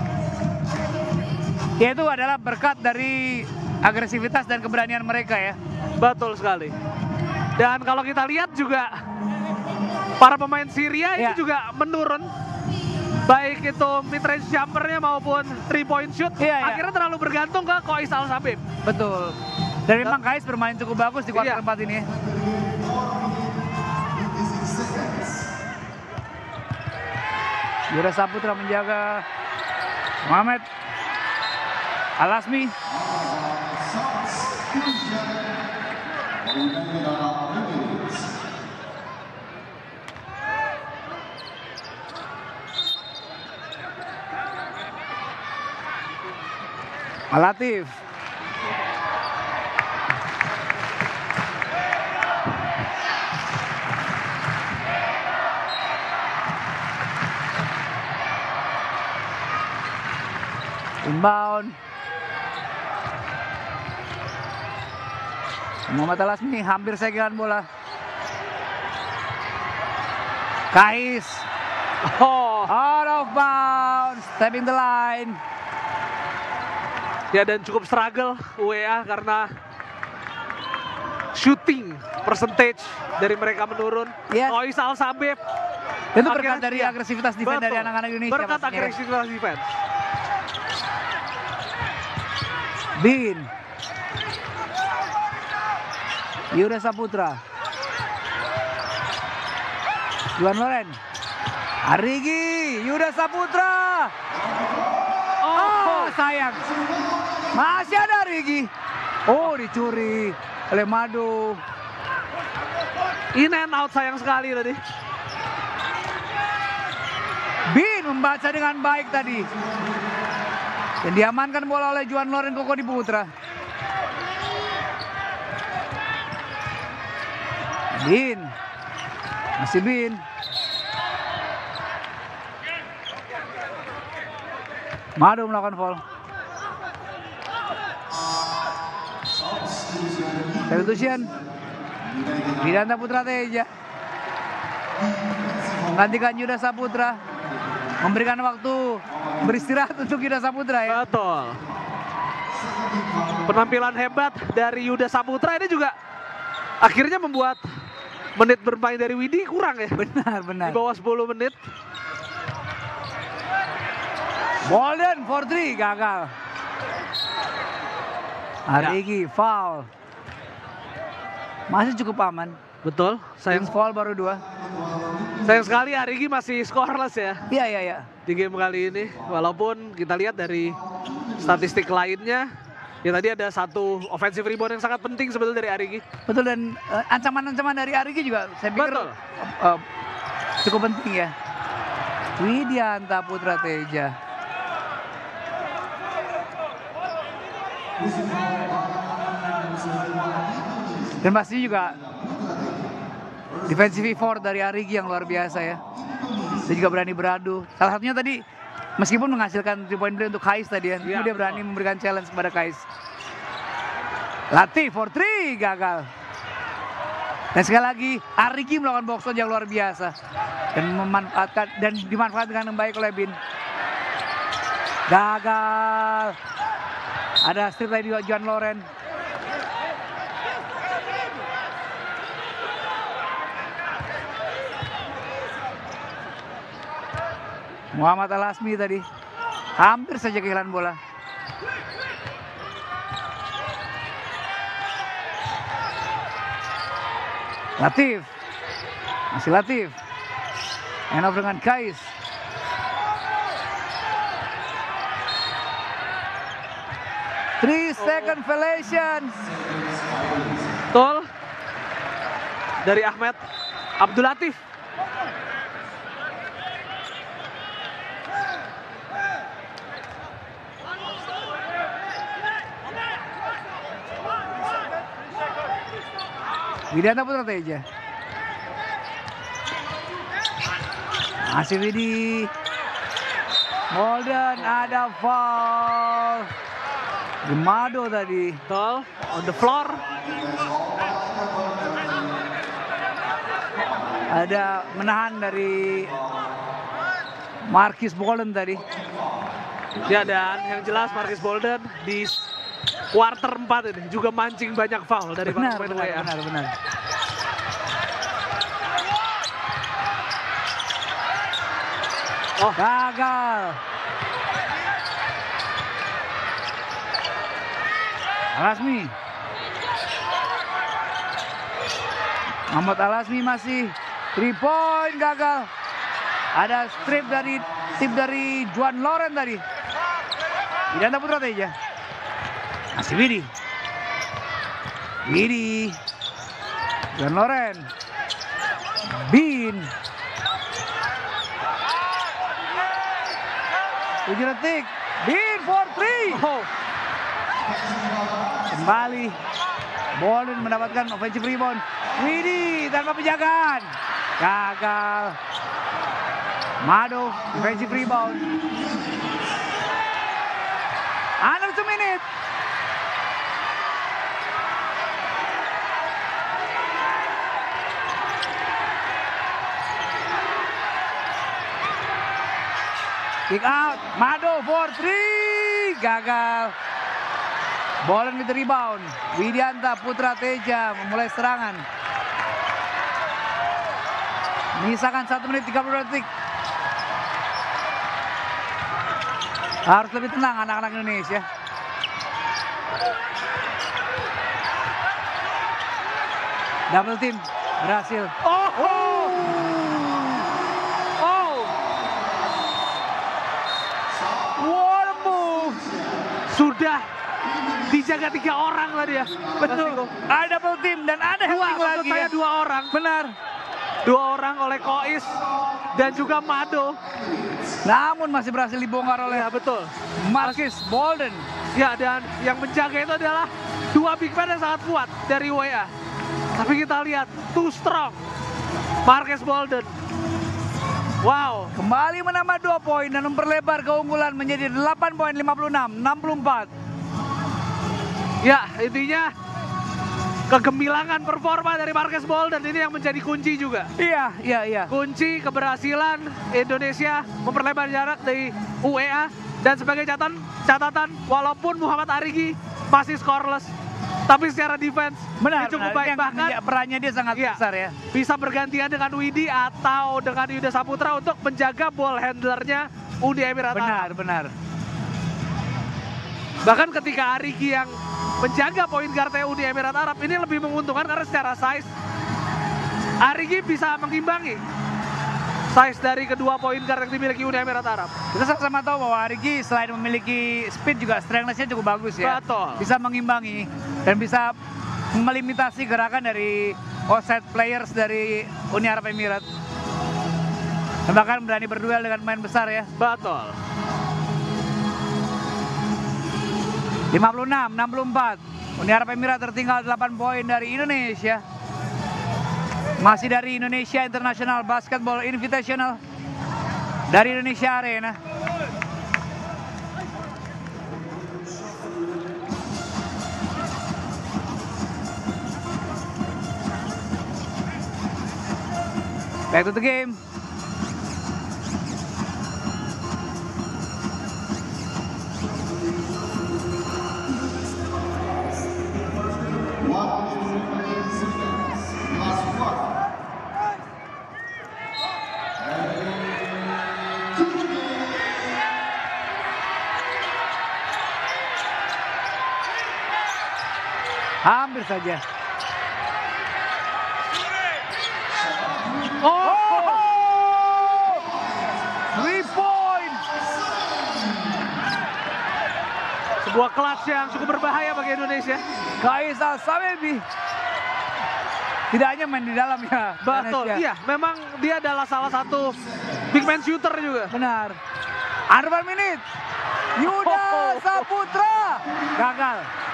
Ya, itu adalah berkat dari agresivitas dan keberanian mereka ya. Betul sekali. Dan kalau kita lihat juga para pemain Syria Ya. itu juga menurun. Baik itu mid range jumpernya maupun three point shoot. Iya, iya. Akhirnya terlalu bergantung ke Kois Al Sabib. Betul. Dan memang Kais bermain cukup bagus di Iya. kuarter empat ini ya. Yuda Saputra menjaga Muhammad Alasmi. Alatif. Inbound. Muhammad Alasmi hampir saya kehilangan bola. Kais Oh, out of bounds, stepping the line. ya dan cukup struggle U E A karena shooting percentage dari mereka menurun. Yes. Kois Al Sabib Itu berkat akhirnya- dari iya. agresivitas defense dari Betul. anak-anak Indonesia. Berkat pastinya. agresivitas defense. Bin. Yuda Saputra. Juan Loren. Arigi, Yuda Saputra. Oh, sayang. Masih ada Arigi. Oh, dicuri oleh Madu. In and out sayang sekali tadi. Bin membaca dengan baik tadi. Dan diamankan bola oleh Juan Loren Koko di Putra. Bin. Masih Bin. Madu melakukan foul. Substitution. Bidanta Putra Teja. Menggantikan Yuda Saputra. Memberikan waktu beristirahat untuk Yuda Saputra ya. Betul. Penampilan hebat dari Yuda Saputra ini juga akhirnya membuat menit bermain dari Widi kurang ya. Benar, benar. Di bawah sepuluh menit. Bolden for three gagal. Arigi foul. Masih cukup aman. Betul. Sayang, Sayang foul baru dua. sayang sekali Arigi masih scoreless ya Iya, iya, iya. di game kali ini. Walaupun kita lihat dari statistik lainnya, ya tadi ada satu offensive rebound yang sangat penting sebetulnya dari Arigi. Betul, dan eh, ancaman-ancaman dari Arigi juga saya pikir Betul. eh, cukup penting ya. Widianta Putra Teja. Dan pasti juga defensive effort dari Arigi yang luar biasa ya. Dia juga berani beradu. Salah satunya tadi Meskipun menghasilkan three point play untuk Kais tadi ya, Iya, dia betul. berani memberikan challenge kepada Kais. Latif for three gagal. Dan sekali lagi Arigi melakukan box shot yang luar biasa dan memanfaatkan dan dimanfaatkan dengan baik oleh Bin. Gagal. Ada strip tadi Juan Loren. Muhammad Al-Asmi tadi hampir saja kehilangan bola. Latif, masih Latif, end off dengan Kais. Three second violation. Betul. Dari Ahmed Abdul Latif. Widianta Putra Teja. Masih Widi. Molden ada foul. Gemado tadi. Betul. On the floor. Ada menahan dari Marcus Bolden tadi. Ya, dan yang jelas Marcus Bolden di quarter empat ini juga mancing banyak foul dari para Benar, pemain benar, W A. benar, benar. Oh, Gagal. Alasmi. Muhammad Alasmi masih three point gagal. Ada strip dari tip dari Juan Loren tadi. Widianta Putra Teja. Masih Widi. Widi. Juan Loren. Bin. tujuh detik. Bin for three. oh. Kembali Bolden mendapatkan offensive rebound. Widi tanpa penjagaan. Gagal. Mado defensive rebound. Under two minute. Kick out. Mado for three. Gagal. Bolden with the rebound. Widianta Putra Teja memulai serangan. Menyisakan satu menit tiga puluh detik. Harus lebih tenang anak-anak Indonesia. Double team berhasil. Oh, oh. Oh. What a move. Sudah dijaga tiga orang tadi ya. Betul. Ada double team dan ada Dua, handling maksud lagi saya ya. dua orang. Benar. Dua orang oleh Kois dan juga Mado. Namun masih berhasil dibongkar oleh Ya, betul. Marcus Bolden. Ya, dan yang menjaga itu adalah dua big man yang sangat kuat dari W A. Tapi kita lihat, too strong. Marcus Bolden. Wow. Kembali menambah dua poin dan memperlebar keunggulan menjadi delapan poin lima puluh enam enam puluh empat. Ya, intinya kegemilangan performa dari Marcus Bolden ini yang menjadi kunci juga. Iya, iya, iya. Kunci keberhasilan Indonesia memperlebar jarak dari U E A. Dan sebagai catatan, catatan walaupun Muhammad Arigi masih scoreless, tapi secara defense Benar, dia cukup benar. baik. Yang Bahkan menja- perannya dia sangat Iya. besar ya. bisa bergantian dengan Widi atau dengan Yuda Saputra untuk menjaga ball handlernya Uni Emirat Arab. Benar, benar. Bahkan ketika Arigi yang menjaga poin guardnya Uni Emirat Arab ini lebih menguntungkan karena secara size Arigi bisa mengimbangi size dari kedua poin guard yang dimiliki Uni Emirat Arab. Kita sama-sama tahu bahwa Arigi selain memiliki speed juga strengthness-nya cukup bagus ya. Betul. Bisa mengimbangi dan bisa melimitasi gerakan dari offside players dari Uni Arab Emirat. Dan bahkan berani berduel dengan pemain besar ya. Betul. lima puluh enam enam puluh empat. Uni Arab Emirat tertinggal delapan poin dari Indonesia. Masih dari Indonesia International Basketball Invitational dari Indonesia Arena. Back to the game. Hampir saja. Oh, Three point. sebuah clutch yang cukup berbahaya bagi Indonesia. Kais Al-Sawebi. Tidak hanya main di dalam ya. Betul, Ganesha. iya. Memang dia adalah salah satu big man shooter juga. Benar. Under one minute. Yuda Oh. Saputra. Gagal.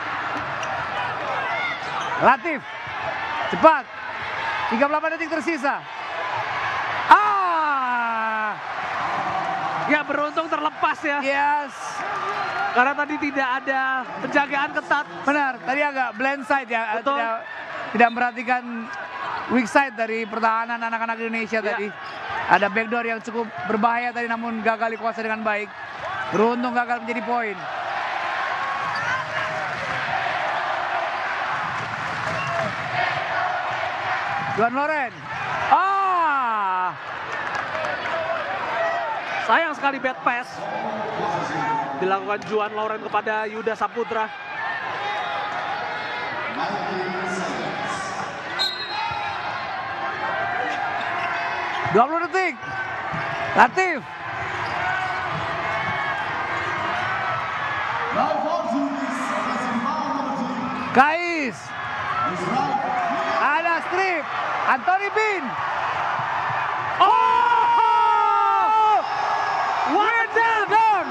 Latif. Cepat. tiga puluh delapan detik tersisa. Ah. Ya beruntung terlepas ya. Yes. Karena tadi tidak ada penjagaan ketat. Benar. Tadi agak blind side ya. Betul. Tidak, tidak memperhatikan weak side dari pertahanan anak-anak Indonesia Ya. tadi. Ada backdoor yang cukup berbahaya tadi namun gagal dikuasai dengan baik. Beruntung gagal menjadi poin. Juan Loren. Ah. Sayang sekali bad pass. Dilakukan Juan Lauren kepada Yuda Saputra. dua puluh detik. Latif. Kais. Ada strip. Anthony Bean. Oh! Wendell down.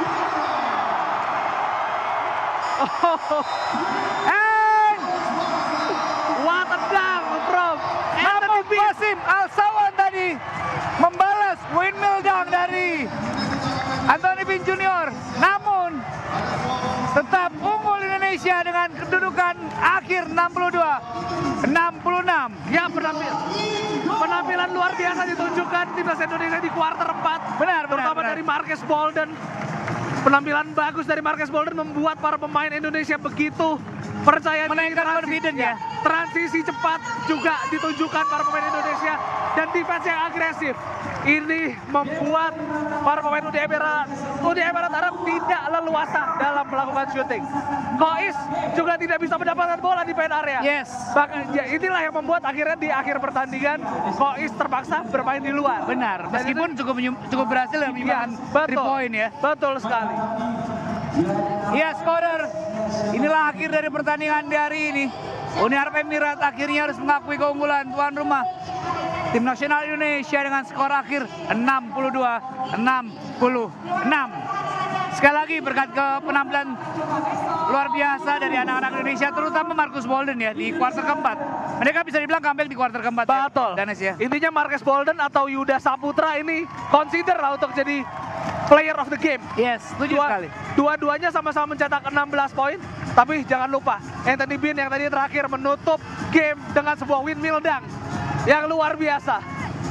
And What a dunk from Anthony Mahmud Bean. Basim Al-Sawan tadi membalas windmill dunk dari Anthony Bean Junior. Namun tetap unggul Indonesia dengan kedudukan akhir enam puluh dua enam puluh enam. Ya penampil, penampilan luar biasa ditunjukkan timnas Indonesia di kuarter empat. Benar, benar, Terutama benar. dari Marques Bolden. Penampilan bagus dari Marques Bolden membuat para pemain Indonesia begitu percaya diri. Menaikkan Transi- confidence ya. Transisi cepat juga ditunjukkan para pemain Indonesia dan defense yang agresif. Ini membuat para pemain Uni Emirat, Uni Emirat Arab tidak leluasa dalam melakukan shooting. Kois juga tidak bisa mendapatkan bola di paint area. Yes. Bahkan ya, inilah yang membuat akhirnya di akhir pertandingan Kois terpaksa bermain di luar. Benar, Dan meskipun cukup menyum- cukup berhasil dalam itu- menyumbangkan ya, betul, three point ya. Betul sekali. Ya, scorer. Inilah akhir dari pertandingan di hari ini. Uni Arab Emirat akhirnya harus mengakui keunggulan tuan rumah. Tim nasional Indonesia dengan skor akhir enam puluh dua enam puluh enam. Sekali lagi berkat ke penampilan luar biasa dari anak-anak Indonesia, terutama Marcus Bolden ya di kuarter keempat. Mereka bisa dibilang comeback di kuarter keempat. Betul. Ya, Danes ya. Intinya Marques Bolden atau Yuda Saputra ini consider lah untuk jadi player of the game. Yes, setuju Dua, sekali. Dua-duanya sama-sama mencetak enam belas poin. Tapi jangan lupa, Anthony Bean yang tadi terakhir menutup game dengan sebuah windmill dunk yang luar biasa.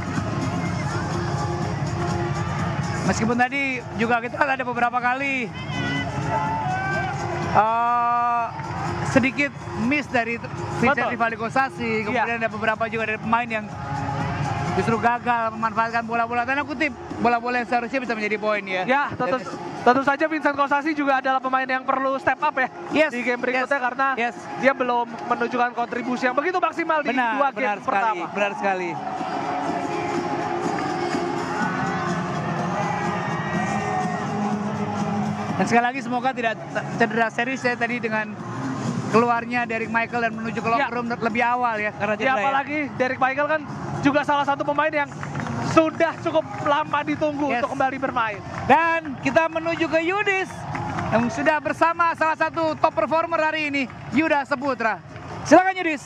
Meskipun tadi juga kita ada beberapa kali uh, sedikit miss dari Vincent Betul. Rivaldi Kosasi, kemudian Iya. ada beberapa juga dari pemain yang justru gagal memanfaatkan bola-bola tanda kutip, bola-bola yang seharusnya bisa menjadi poin ya. Ya, tentu, tentu saja Vincent Kosasi juga adalah pemain yang perlu step up ya Yes, di game berikutnya yes, karena yes. dia belum menunjukkan kontribusi yang begitu maksimal di Benar, dua benar game sekali, pertama. benar sekali. Dan sekali lagi semoga tidak cedera serius ya tadi dengan keluarnya Derek Michael dan menuju ke locker Ya. room lebih awal ya karena Ya cedera ya. apalagi Derek Michael kan juga salah satu pemain yang sudah cukup lama ditunggu Yes. untuk kembali bermain. Dan kita menuju ke Yudis yang sudah bersama salah satu top performer hari ini, Yuda Saputra. Silakan Yudis.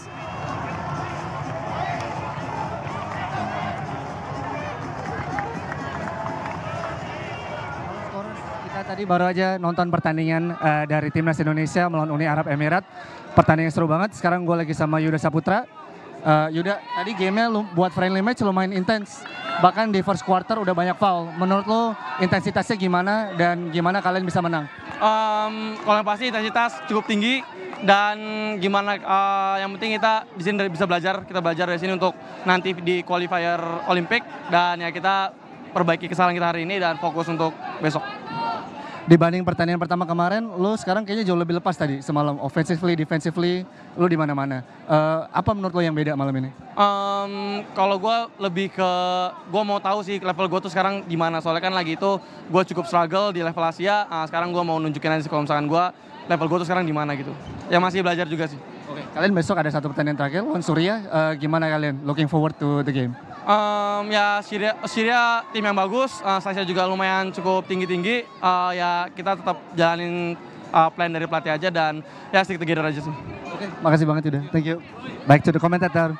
Kita tadi baru aja nonton pertandingan eh, dari Timnas Indonesia melawan Uni Arab Emirat. Pertandingan seru banget. Sekarang gue lagi sama Yuda Saputra. Eh, Yuda, tadi gamenya lu buat friendly match lumayan intens. Bahkan di first quarter udah banyak foul. Menurut lu intensitasnya gimana dan gimana kalian bisa menang? Um, kalau yang pasti intensitas cukup tinggi dan gimana uh, yang penting kita di sini bisa belajar, kita belajar dari sini untuk nanti di qualifier Olimpik dan ya kita perbaiki kesalahan kita hari ini dan fokus untuk besok. Dibanding pertandingan pertama kemarin, lu sekarang kayaknya jauh lebih lepas tadi semalam. Offensively, defensively, lu di mana-mana. Eh, apa menurut lu yang beda malam ini? Um, kalau gue lebih ke gue mau tahu sih level gue tuh sekarang di mana, soalnya kan lagi itu gue cukup struggle di level Asia. Uh, sekarang gue mau nunjukin aja sih kalau misalkan gue level gue tuh sekarang di mana gitu. Ya masih belajar juga sih. Oke. Kalian besok ada satu pertandingan terakhir lawan Surya. Eh, gimana kalian? Looking forward to the game. Um, ya Syria, Syria tim yang bagus, uh, Sasha juga lumayan cukup tinggi-tinggi. Uh, ya kita tetap jalanin uh, plan dari pelatih aja dan ya stick together aja sih. Oke, makasih banget udah. Thank you. Back to the commentator.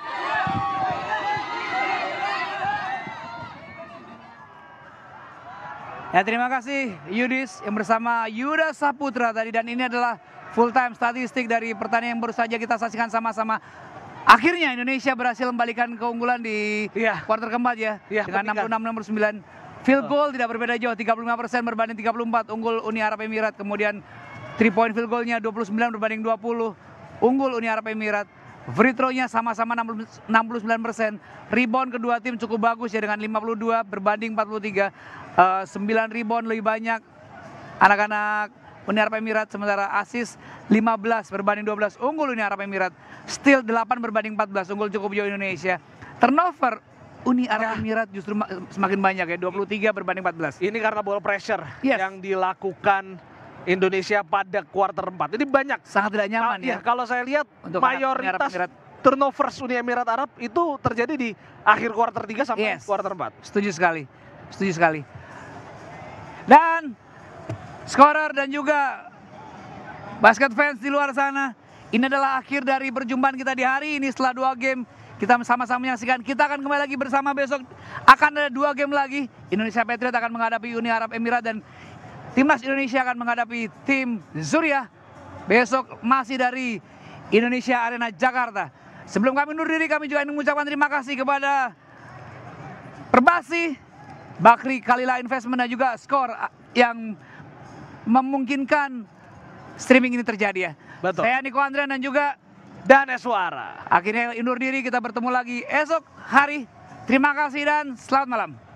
Ya terima kasih Yudis yang bersama Yuda Saputra tadi, dan ini adalah full time statistik dari pertandingan yang baru saja kita saksikan sama-sama. Akhirnya Indonesia berhasil membalikan keunggulan di Iya. kuarter keempat ya, Iya, dengan enam betul. puluh enam enam puluh sembilan. Field goal tidak berbeda jauh, tiga puluh lima persen berbanding tiga puluh empat, unggul Uni Arab Emirat. Kemudian three point field goalnya dua puluh sembilan berbanding dua puluh, unggul Uni Arab Emirat. Free throw-nya sama-sama enam puluh sembilan persen. Rebound kedua tim cukup bagus ya dengan lima puluh dua berbanding empat puluh tiga. Uh, sembilan rebound lebih banyak anak-anak Uni Arab Emirat, sementara assist lima belas berbanding dua belas, unggul Uni Arab Emirat. Steal delapan berbanding empat belas, unggul cukup jauh Indonesia. Turnover Uni Arab Emirat justru ma- semakin banyak ya, dua puluh tiga berbanding empat belas. Ini karena ball pressure Yes. yang dilakukan Indonesia pada kuarter empat. Ini banyak. Sangat tidak nyaman Kal- ya. iya, kalau saya lihat Untuk Uni Arab mayoritas Emirat. turnovers Uni Emirat Arab itu terjadi di akhir kuarter tiga sampai Yes. kuarter empat. Setuju sekali, setuju sekali. Dan scorer dan juga basket fans di luar sana, ini adalah akhir dari perjumpaan kita di hari ini. Setelah dua game kita sama-sama menyaksikan, kita akan kembali lagi bersama besok. Akan ada dua game lagi. Indonesia Patriot akan menghadapi Uni Arab Emirat dan Timnas Indonesia akan menghadapi tim Suriah. Besok masih dari Indonesia Arena Jakarta. Sebelum kami undur diri, kami juga ingin mengucapkan terima kasih kepada Perbasi, Bakri Kalila Investment dan juga Skor yang memungkinkan streaming ini terjadi ya. Betul. Saya Niko Andrian dan juga Dan Eswara. akhirnya undur diri, kita bertemu lagi esok hari. Terima kasih dan selamat malam.